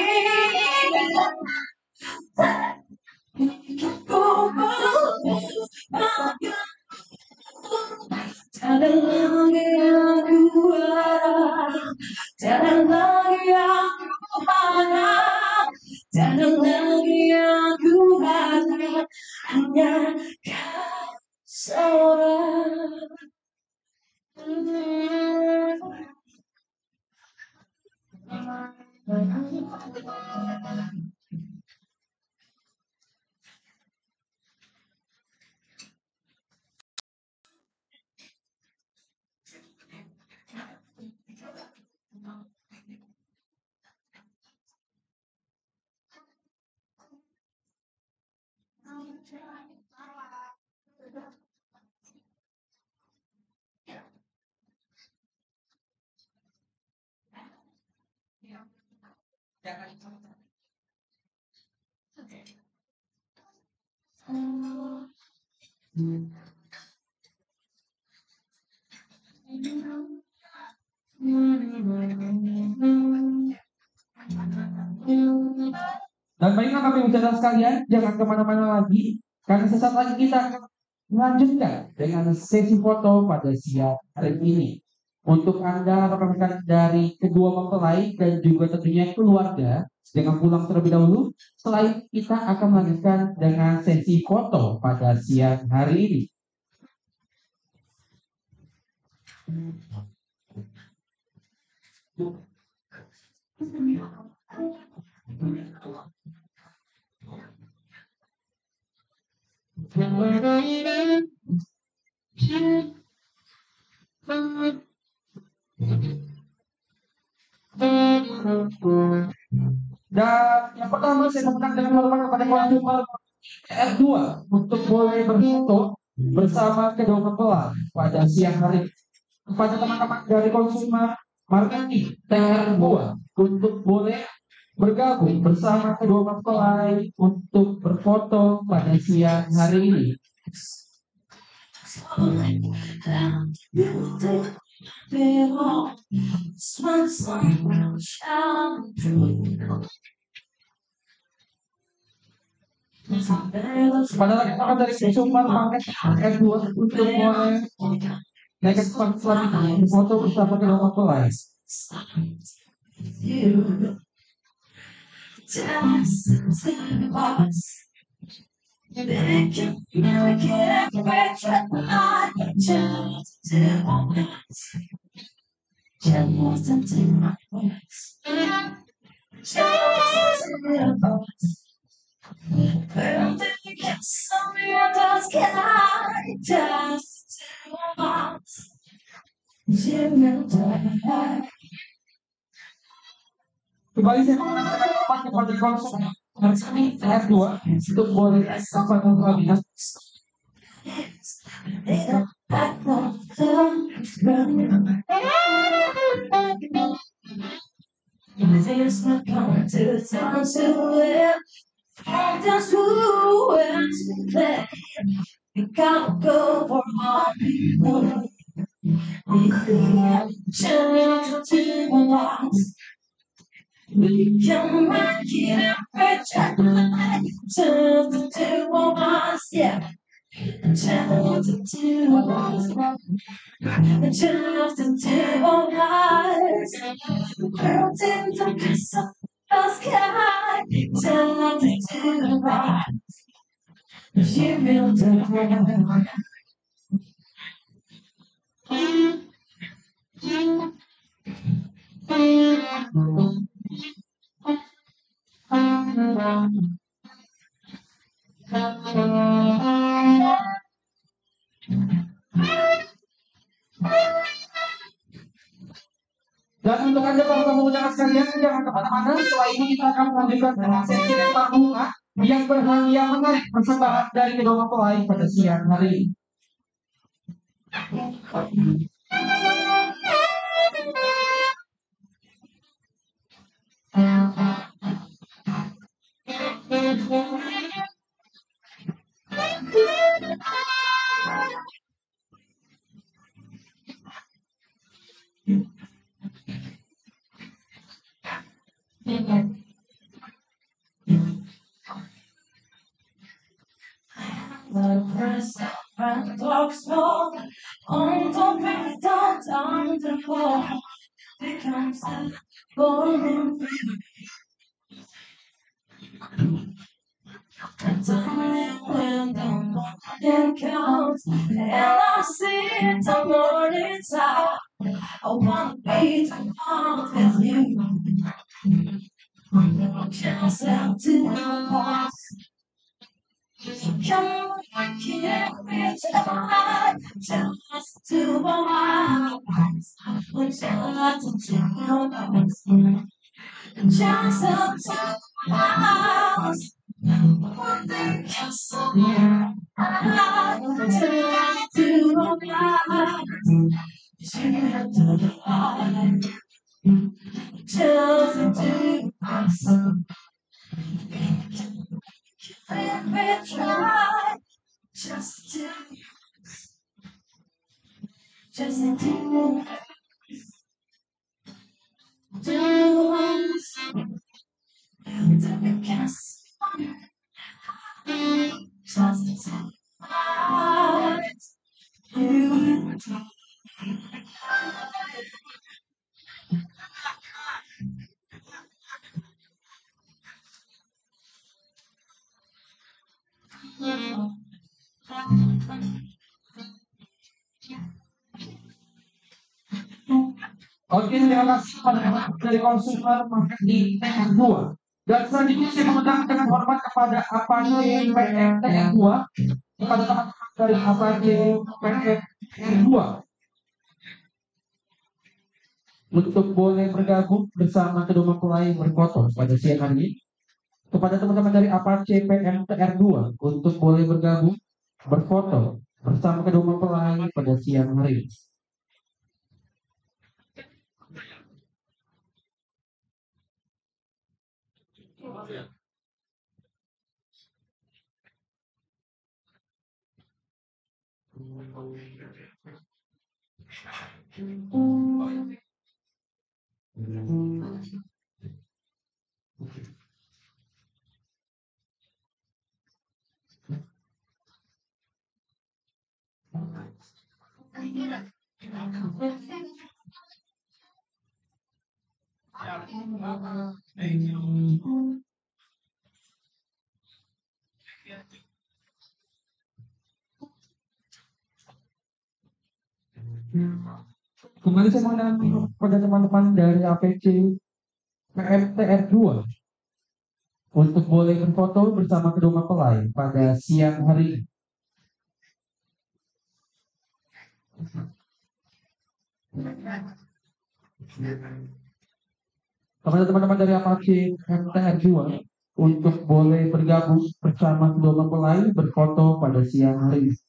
Tiada lagi aku harap, tiada lagi aku harap, tiada lagi aku harap, hanya kau seorang. Dan baiklah kami ucapkan sekalian, jangan kemana-mana lagi, karena sesaat lagi kita akan melanjutkan dengan sesi foto pada siang hari ini. Untuk Anda rekan-rekan dari kedua mempelai dan juga tentunya keluarga, jangan pulang terlebih dahulu. Selain kita akan melanjutkan dengan sesi foto pada siang hari ini. Dan yang pertama saya minta dengan hormat kepada konsumer R2 untuk boleh berfoto bersama kedua mempelai pada siang hari. Kepada teman-teman dari konsumer marketing TR2 untuk boleh bergabung bersama kedua mempelai untuk berfoto pada siang hari ini. Pada rekan-rekan dari konsumer marketing R2 untuk boleh naik ke tempat selanjutnya foto bersama kedua mempelai. Kembali saya mengatakan kepada konsumen marketing R2 untuk boleh sampai mempelai. Go for all people. We can make it better. Turn to two of us, yeah. Turn to two of us. Turn to two of us. Girls in the kiss of the sky. Turn to two of us. You built a world. Dan untuk Anda para tamu undangan sekalian, jangan kemana-mana. Setelah ini kita akan melanjutkan dengan sesi lempar bunga yang berhadiah menarik persembahan dari kedua mempelai pada siang hari ini. The press and talk small on the bed down the floor becomes a golden river. And time when the morning comes and I see the morning star, I wanna be the one with you. Just out to the past. Come on, can't reach out, just to my eyes. Just up to my house. One thing is so to my eyes. You have to lie. Just do us. Baby, try. Just do. Just do. Do us. Just you. Oke, terima kasih pada dari konsumer market di TR2. Dan selanjutnya saya mengundang dengan hormat kepada Apache PM TR2, kepada teman-teman dari Apache PM TR2 untuk boleh bergabung bersama kedua mempelai berfoto pada siang hari ini. Kepada teman-teman dari Apache PM TR2 untuk boleh bergabung berfoto bersama kedua mempelai pada siang hari ini. Kembali saya mengundang pada teman-teman dari APC PMTR2 untuk boleh berfoto bersama kedua mempelai pada siang hari ini. Kepada teman-teman dari APC PMTR2 untuk boleh bergabung bersama kedua mempelai berfoto pada siang hari ini.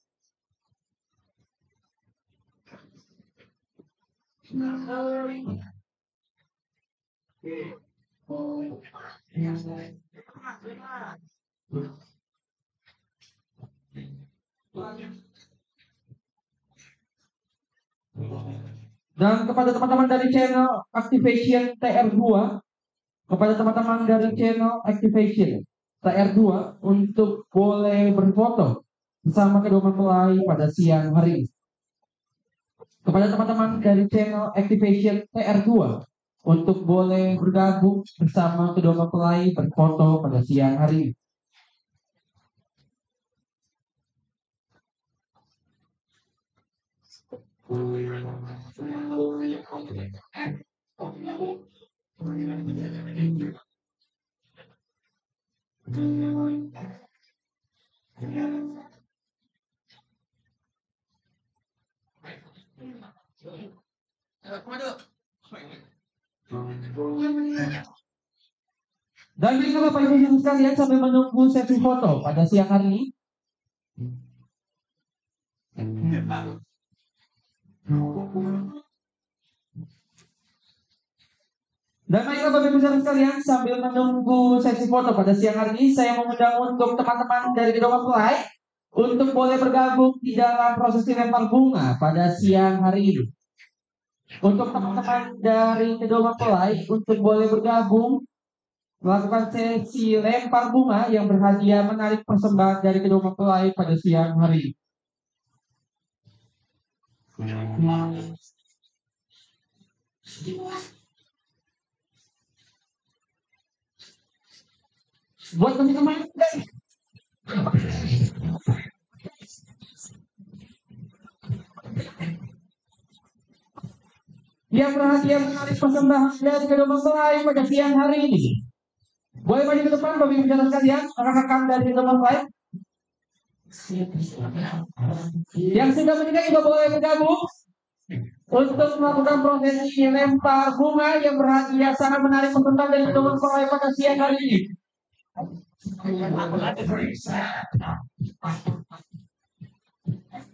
Dan kepada teman-teman dari channel Activation TR2, kepada teman-teman dari channel Activation TR2 untuk boleh berfoto bersama kedua mempelai pada siang hari ini. Kepada teman-teman dari channel Activation TR2 untuk boleh bergabung bersama kedua mempelai berfoto pada siang hari ini. Dan baiklah Bapak Ibu sekalian, sambil menunggu sesi foto pada siang hari ini. Dan baiklah Bapak Ibu sekalian, sambil menunggu sesi foto pada siang hari ini, saya mengundang untuk teman-teman dari kedua mempelai untuk boleh bergabung di dalam prosesi lempar bunga pada siang hari ini. Untuk teman-teman dari kedua mempelai untuk boleh bergabung melakukan sesi lempar bunga yang berhadiah menarik persembahan dari kedua mempelai pada siang hari ini. Buat teman-teman yang berhadiah menarik persembahan dari kedua mempelai pada siang hari ini, boleh maju ke depan Bapak Ibu sekalian, rekan-rekan dari kedua mempelai. Yang sudah menikah juga boleh bergabung untuk melakukan prosesi lempar bunga yang berhadiah sangat menarik persembahan dari kedua mempelai pada siang hari ini.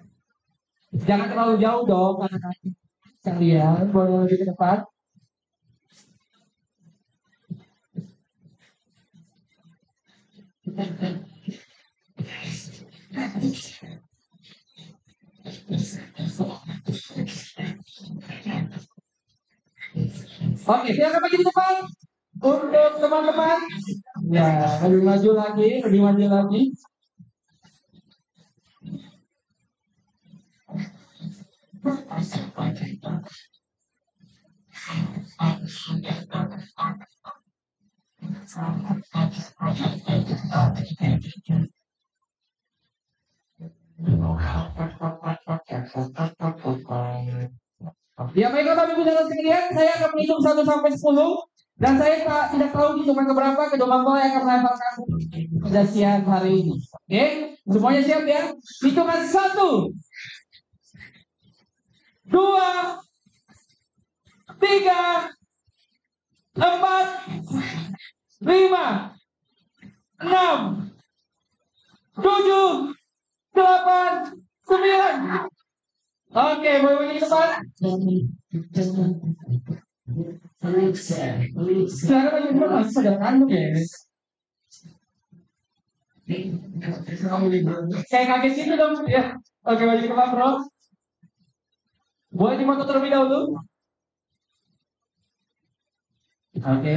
Jangan terlalu jauh dong, anak-anak sekalian, boleh lebih ke depan. Oke, silakan maju di depan untuk teman-teman. Ya, lebih maju lagi, lebih maju lagi. Ya, baiklah Bapak Ibu dan sekalian, saya akan menghitung 1 sampai 10 dan saya tidak tahu hitungan keberapa kedua mempelai yang akan melemparkan pada siang hari ini. Oke, semuanya siap ya? Hitungan 1, 2, 3, 4, 5, 6, 7, 8, 9. Oke, boleh di depan. Sekarang bagi depan masih sedang kandung ya. Kayak kaget gitu dong ya. Oke, balik ke Pak Bro. Boleh dimoto terlebih dahulu. Oke.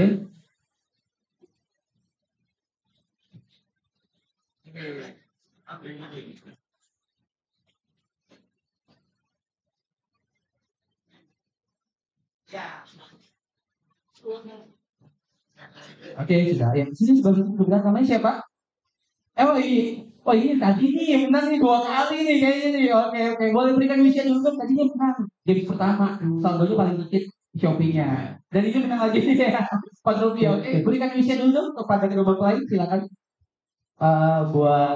Oke, sudah. Yang sini sebelah namanya siapa? Oh iya. Oh iya, tadi nih yang menang nih 2 kali nih kayaknya nih. Oke, oke. Boleh berikan wisiat dulu dong. Tadinya menang. Jadi pertama, saldonya paling dikit Shopee-nya. Dan ini menang lagi nih ya. 4 rupiah. Oke, berikan wisiat dulu dong kepada kedua mempelai. Silakan. Buat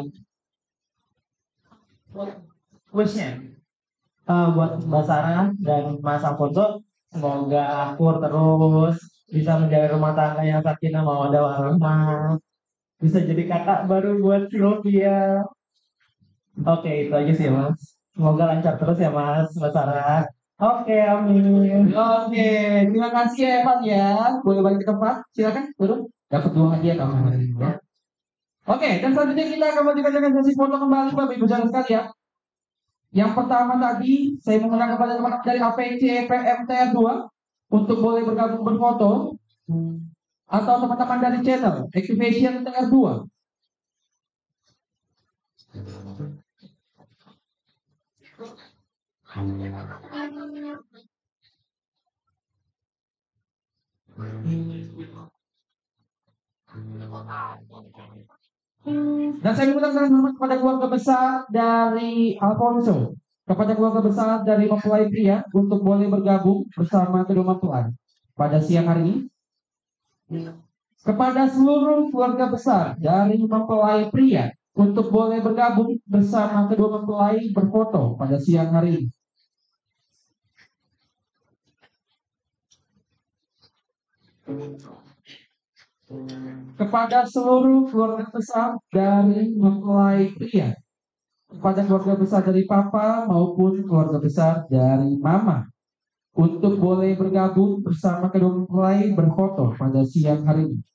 wishnya buat Mbak Sarah dan Mas Alfonso, semoga akur terus, bisa menjaga rumah tangga yang sakinah mawaddah warahmah, bisa jadi kakak baru buat Sylvia. Oke, itu aja sih Mas, semoga lancar terus ya Mas, Mbak Sarah. Oke, amin. Oke, terima kasih ya Evan ya. Boleh balik ke tempat. Silakan turun. Dapat 2 hadiah kamu hari ini ya. Oke, dan selanjutnya kita akan melanjutkan dengan sesi foto kembali Bapak Ibu dan sekalian. Yang pertama tadi saya mengundang kepada teman-teman dari APC PMTR 2 untuk boleh bergabung berfoto atau teman-teman dari channel Activation TR 2. Dan saya mengundang teman-teman kepada keluarga besar dari Alfonso, kepada keluarga besar dari mempelai pria untuk boleh bergabung bersama kedua mempelai pada siang hari ini. Kepada seluruh keluarga besar dari mempelai pria untuk boleh bergabung bersama kedua mempelai berfoto pada siang hari ini. Kepada seluruh keluarga besar dari mempelai pria, kepada keluarga besar dari papa maupun keluarga besar dari mama untuk boleh bergabung bersama kedua mempelai berfoto pada siang hari ini.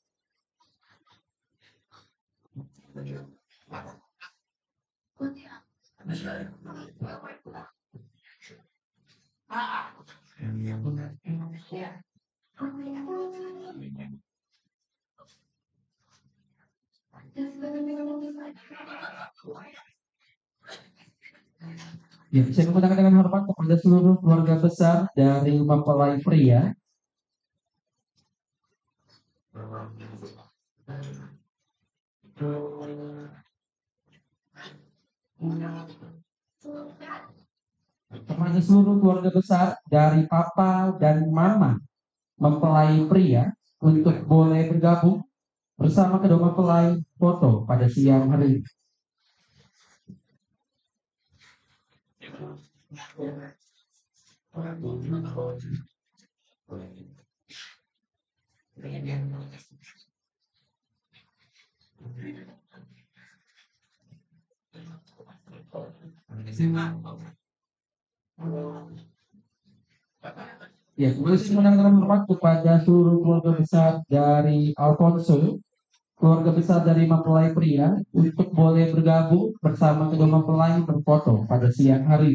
Ya, saya mengundang dengan hormat kepada seluruh keluarga besar dari mempelai pria. Kepada seluruh keluarga besar dari papa dan mama mempelai pria untuk boleh bergabung bersama kedua mempelai foto pada siang hari ini. Ya, kemudian saya mengundang dengan hormat kepada seluruh keluarga besar dari Alfonso keluarga besar dari mempelai pria untuk boleh bergabung bersama kedua mempelai berfoto pada siang hari.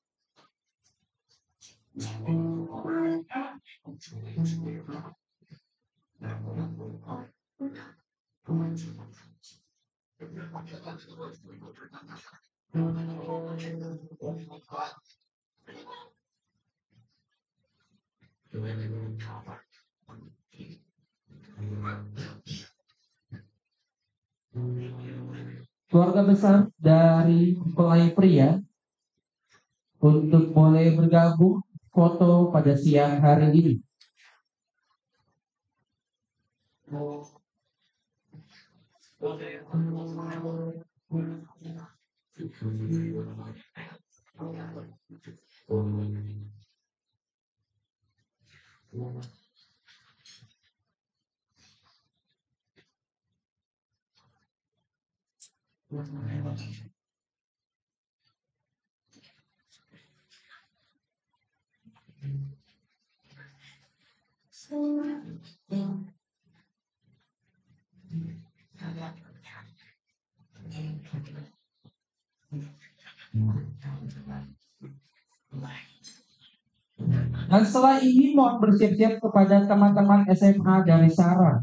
Keluarga besar dari mempelai pria untuk boleh bergabung foto pada siang hari ini. Dan setelah ini mohon bersiap-siap kepada teman-teman SMA dari Sarah.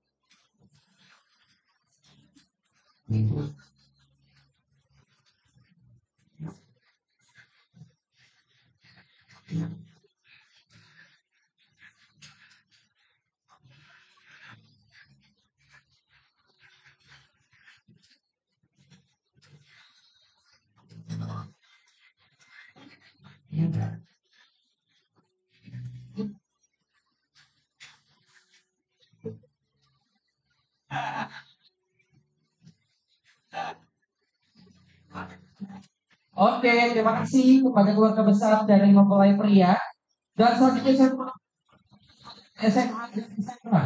Oke, terima kasih kepada keluarga besar dari mempelai pria. Dan selanjutnya SMA dan SMA.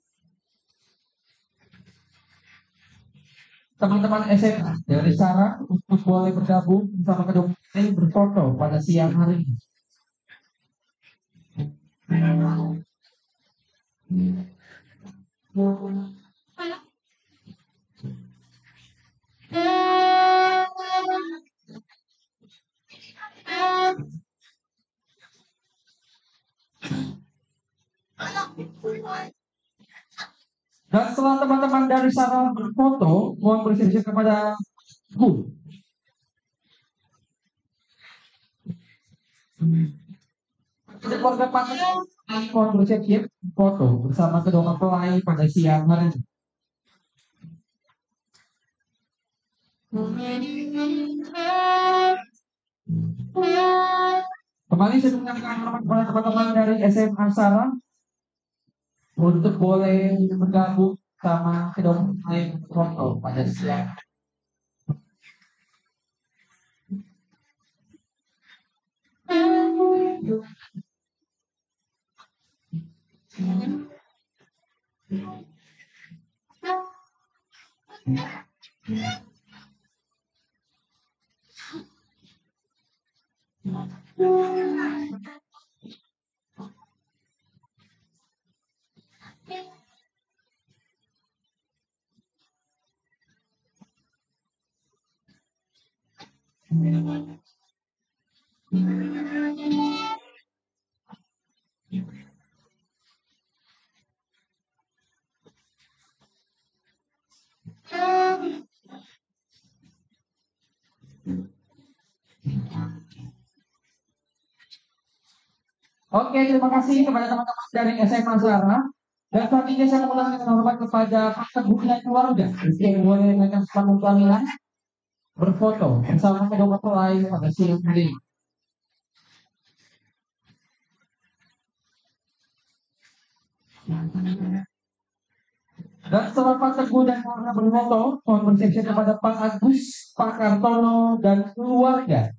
Teman-teman SMA dari Sarah untuk boleh bergabung bersama kedua mempelai berfoto pada siang hari ini. Dan setelah teman-teman dari Sarah berfoto, mohon bersiap-siap kepada Bu. Keluarga pasangan mohon bersiap-siap foto bersama kedua mempelai pada siang hari ini. Kembali saya mengucapkan hormat kepada teman-teman dari SMA Sarah untuk boleh bergabung sama kedua mempelai foto pada siang. Oke, terima kasih kepada teman-teman dari SMA Sarah. Dan selanjutnya saya mengucapkan hormat kepada Pak Teguh dan keluarga yang boleh menaikkan sepanduk pelaminan berfoto bersama kedua mempelai pada siang hari ini. Dan setelah Pak Teguh dan keluarga berfoto, mohon bersiap-siap kepada Pak Agus, Pak Kartono, dan keluarga.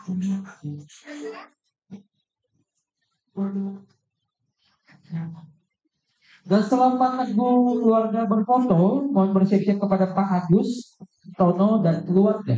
Dan setelah Pak Teguh keluarga berfoto, mohon bersiap-siap kepada Pak Agus, Tono, dan keluarga.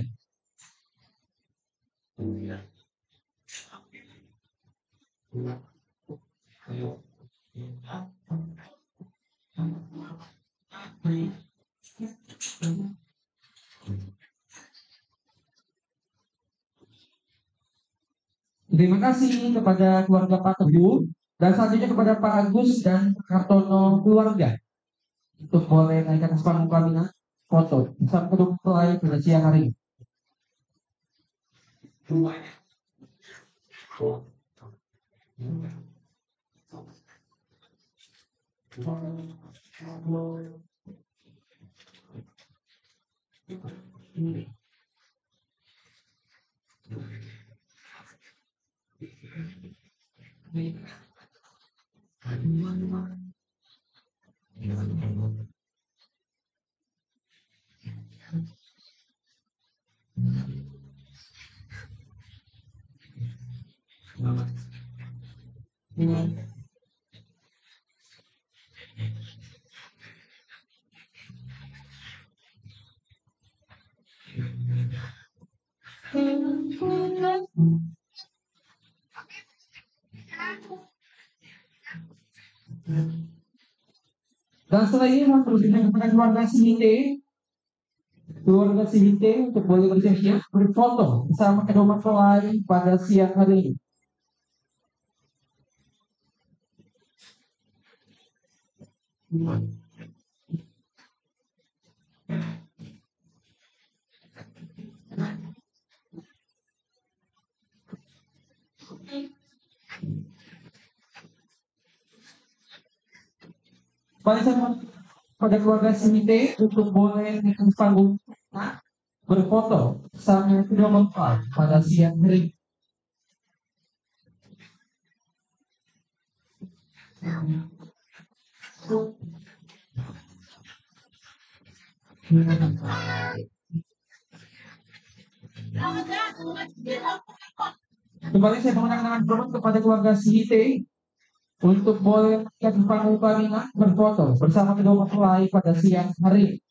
Terima kasih kepada keluarga Pak Teguh dan selanjutnya kepada Pak Agus dan Kartono keluarga untuk boleh naikkan spanduk pelaminan foto saat kedua mempelai pada siang hari ini. Dan setelah ini mohon bersiap kepada keluarga Sihite untuk boleh bersiap berfoto bersama kedua mempelai pada siang hari ini. Pada keluarga Sihite untuk boleh naikkan panggung berfoto bersama kedua mempelai pada siang hari ini. Kembali saya menggunakan tangan hormat kepada keluarga Sihite untuk boleh naikkan panggung pelaminan berfoto bersama kedua mempelai pada siang hari ini.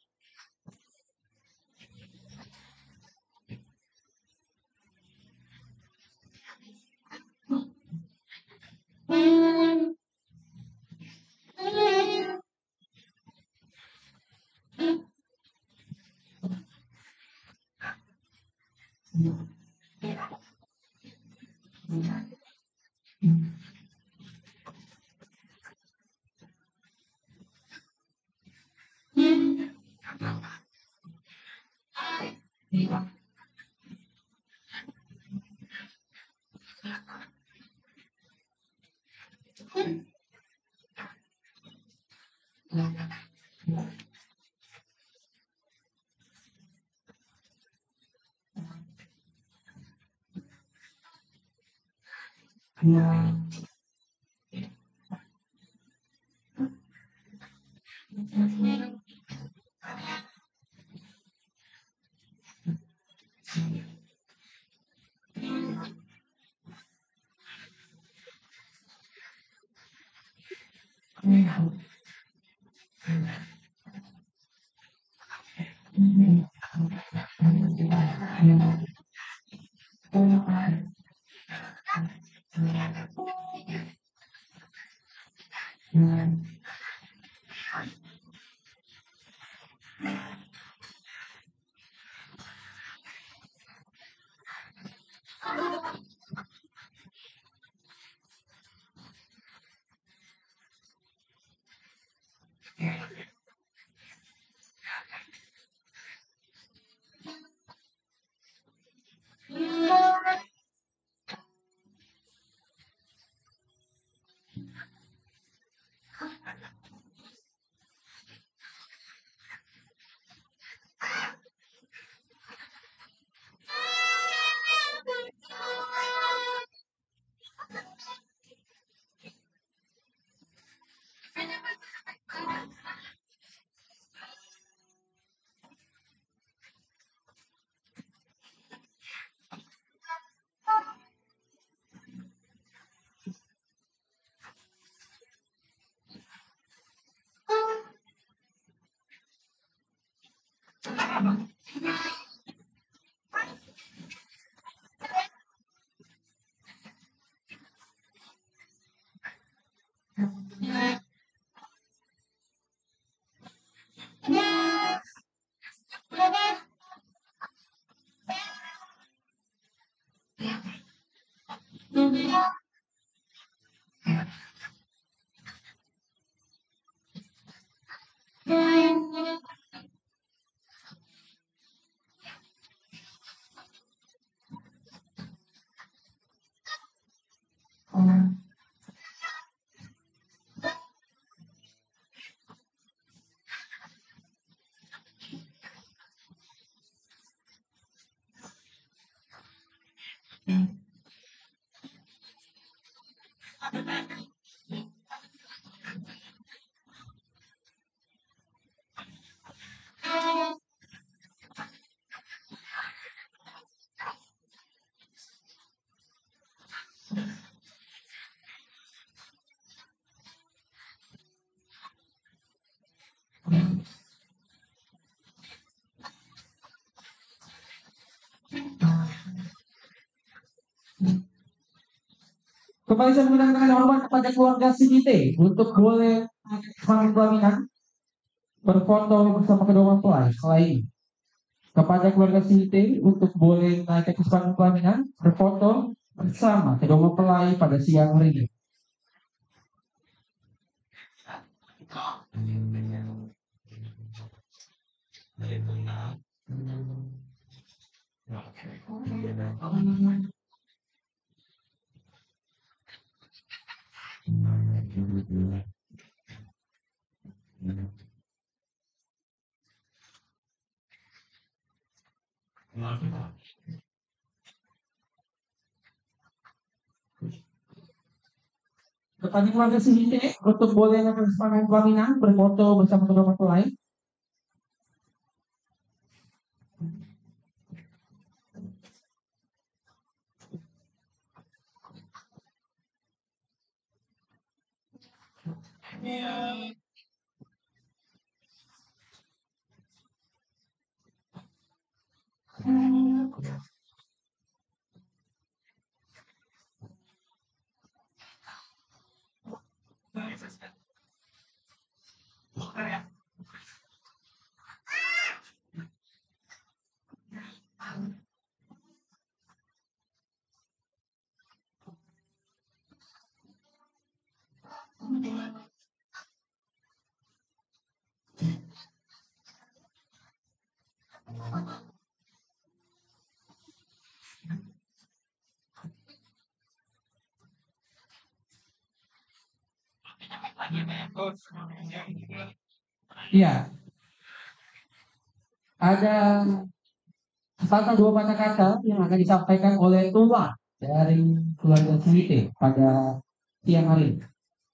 Kembali saya menggunakan hormat kepada keluarga CDT untuk boleh saling pelaminan berfoto bersama kedua mempelai setelah ini. Kepada keluarga CDT untuk boleh naik ke kesempatan pelaminan berfoto bersama kedua mempelai pada siang hari ini. Kepada keluarga CDT untuk boleh naik ke kesempatan pelaminan berfoto bersama kedua mempelai. Iya, ada sepatah dua patah kata yang akan disampaikan oleh tulang dari keluarga CDT pada siang hari ini.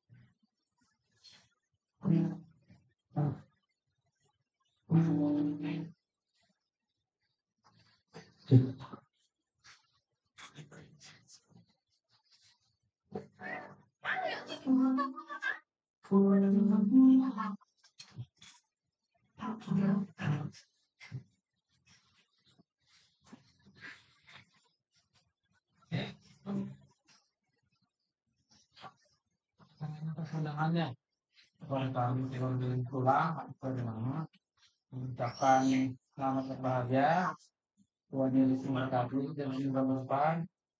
Undangannya kepada kami keluarga tulang bagaimana mengucapkan selamat berbahagia Tuhan Yesus memberkati dan menyembuhkan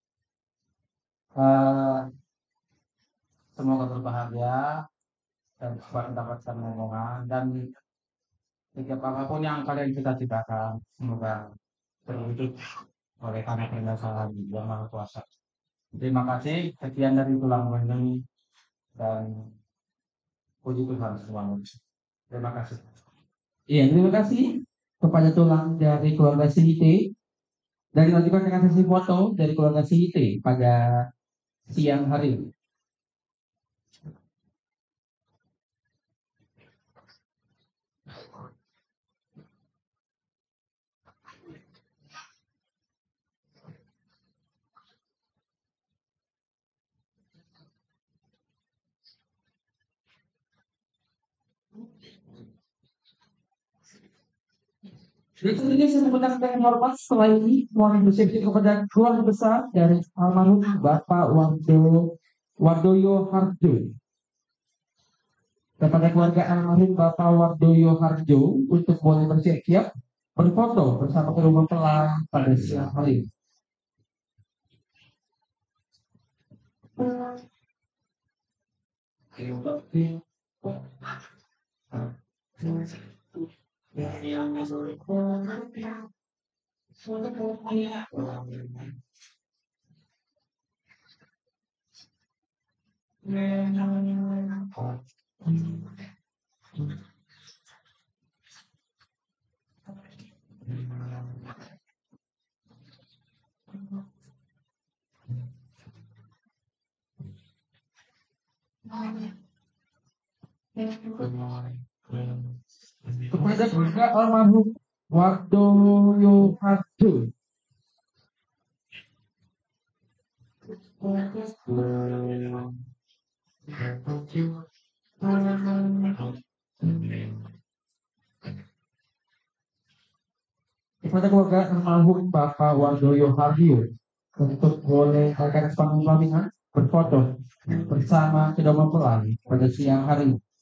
semoga berbahagia dan cepat mendapatkan momongan dan setiap apapun yang kalian cita-citakan semoga terwujud oleh karena penjelasan yang Maha Kuasa. Terima kasih. Sekian dari tulang ini dan puji Tuhan semuanya. Terima kasih. Iya, terima kasih kepada tulang dari keluarga CDT dan dilanjutkan dengan sesi foto dari keluarga CDT pada siang hari ini. Jadi sendiri saya menggunakan dengan hormat setelah ini mohon bersekutu kepada keluarga besar dari almarhum Bapak Wardoyo Harjo. Kepada keluarga almarhum Bapak Wardoyo Harjo untuk boleh bersiap-siap berfoto bersama kedua mempelai pada siang hari. Kepada keluarga almarhum Wardoyo Harjo. Kepada keluarga almarhum Bapak Wardoyo Harjo untuk boleh rekan panggung pelaminan berfoto bersama kedua mempelai pada siang hari.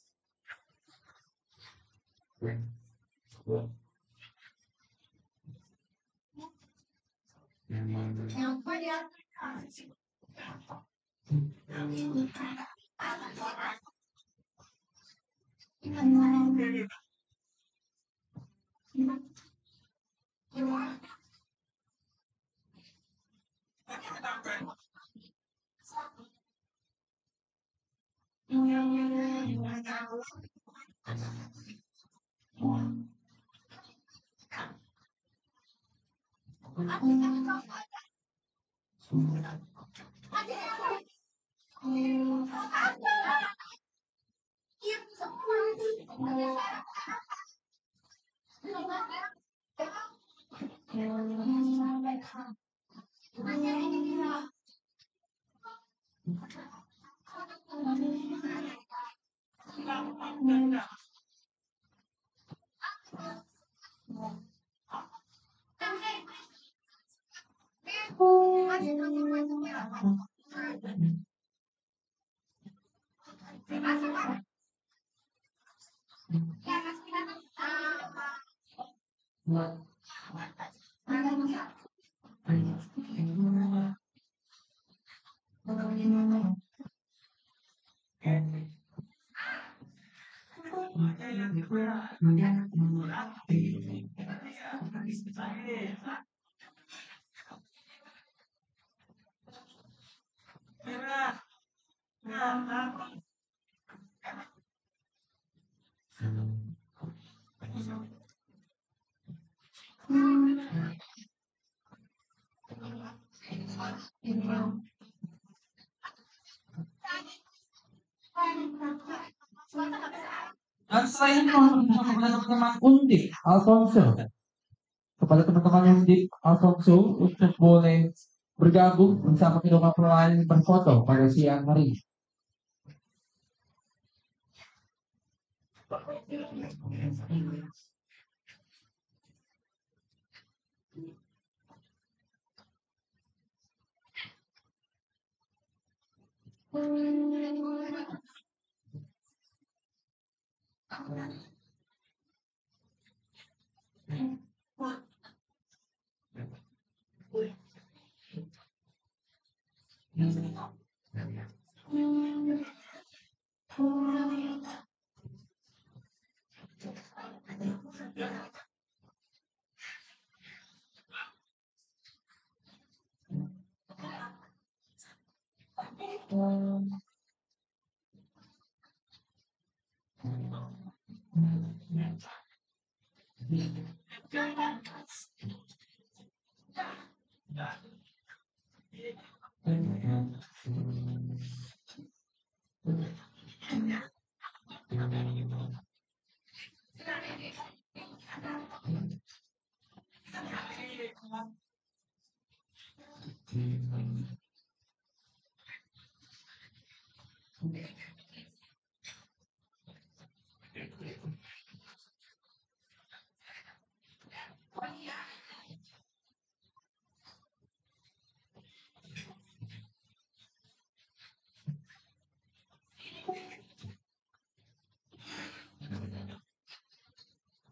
Dan setelah ini kepada teman-teman Undip Alfonso, kepada teman-teman Undip Alfonso untuk boleh bergabung bersama kedua mempelai berfoto pada siang hari.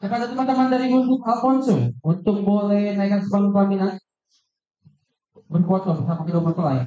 Kepada teman-teman dari Bunduk Alfonso untuk boleh naikkan sepanduk pelaminan berfoto bersama kedua mempelai.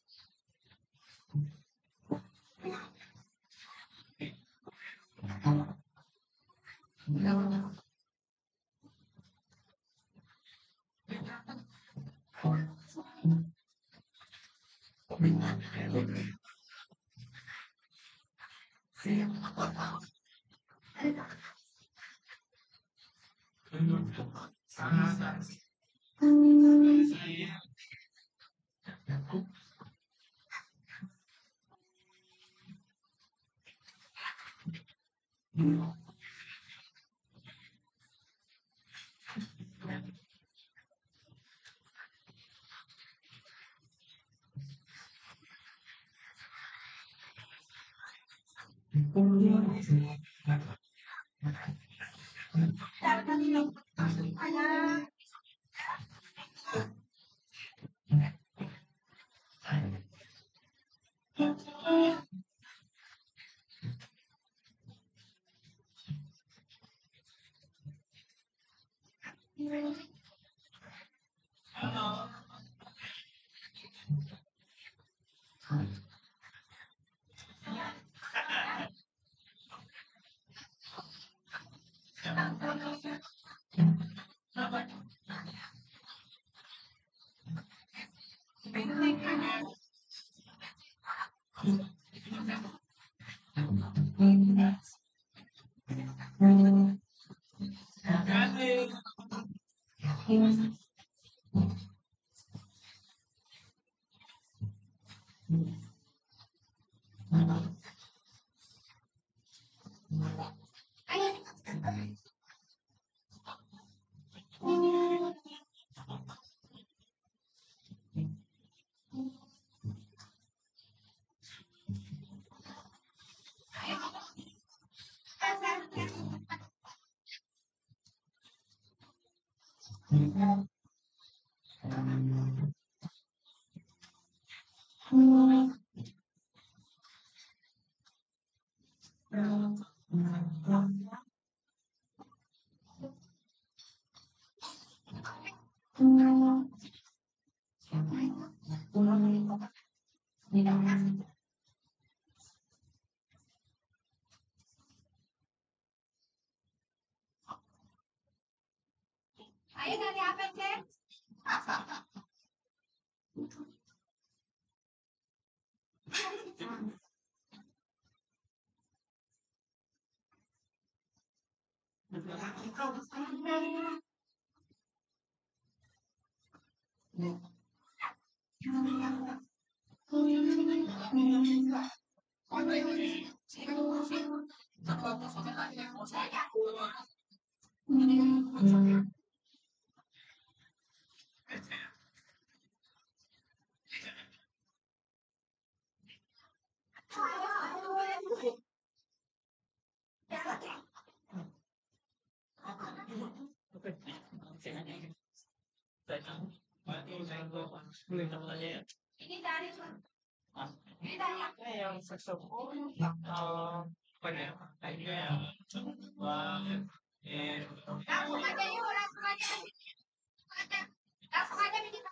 Ayo dari apa, Cek? Ini dari ini dari apa? Yang saksofon langsung aja yuk, langsung aja. Langsung aja bikin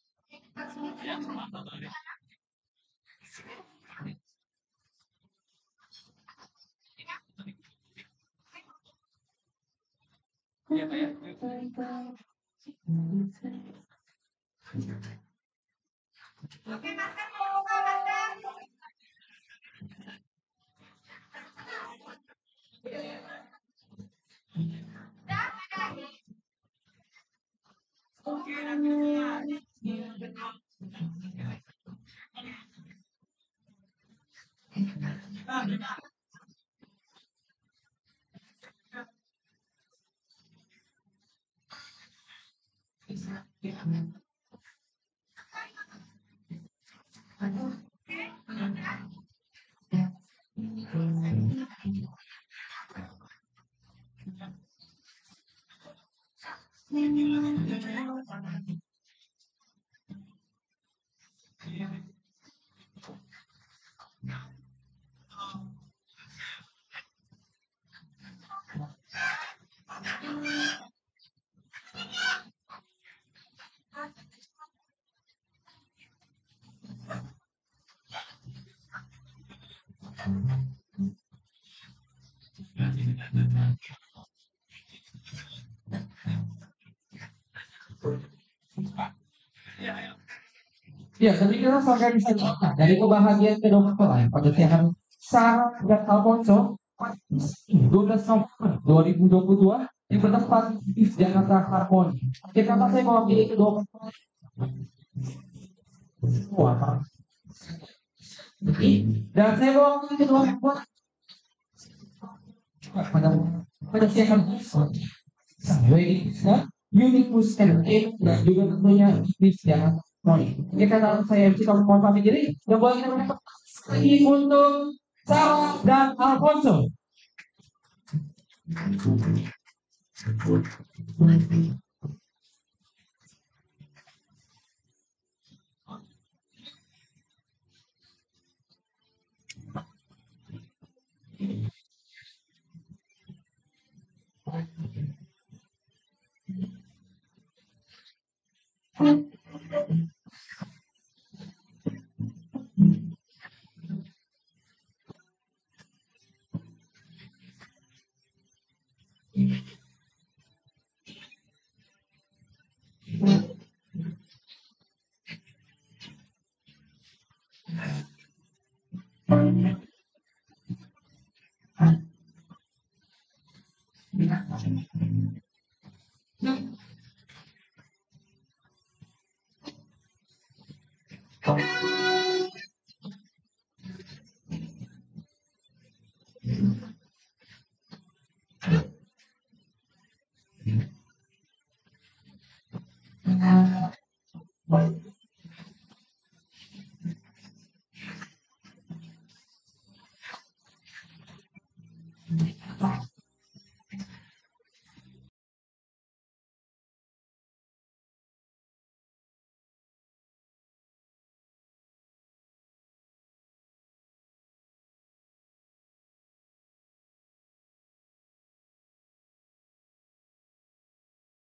Oke, masker mau buka masker. Dah, ada. Ya, demikianlah organisasi kita dari kebahagiaan kedua mempelai pada siang Sarah dan Alfonso 12 November 2022 di bertempat di Jakarta Harmoni. Kita masih mewakili kedua mempelai. Wah, dan saya mewakili kedua mempelai pada siang wedding Unikus Entertainment dan juga tentunya di Jakarta Harmoni. Kita langsung saya MC kamu mohon pamit diri dan boleh kita mendapat lagi untuk Sarah dan Alfonso.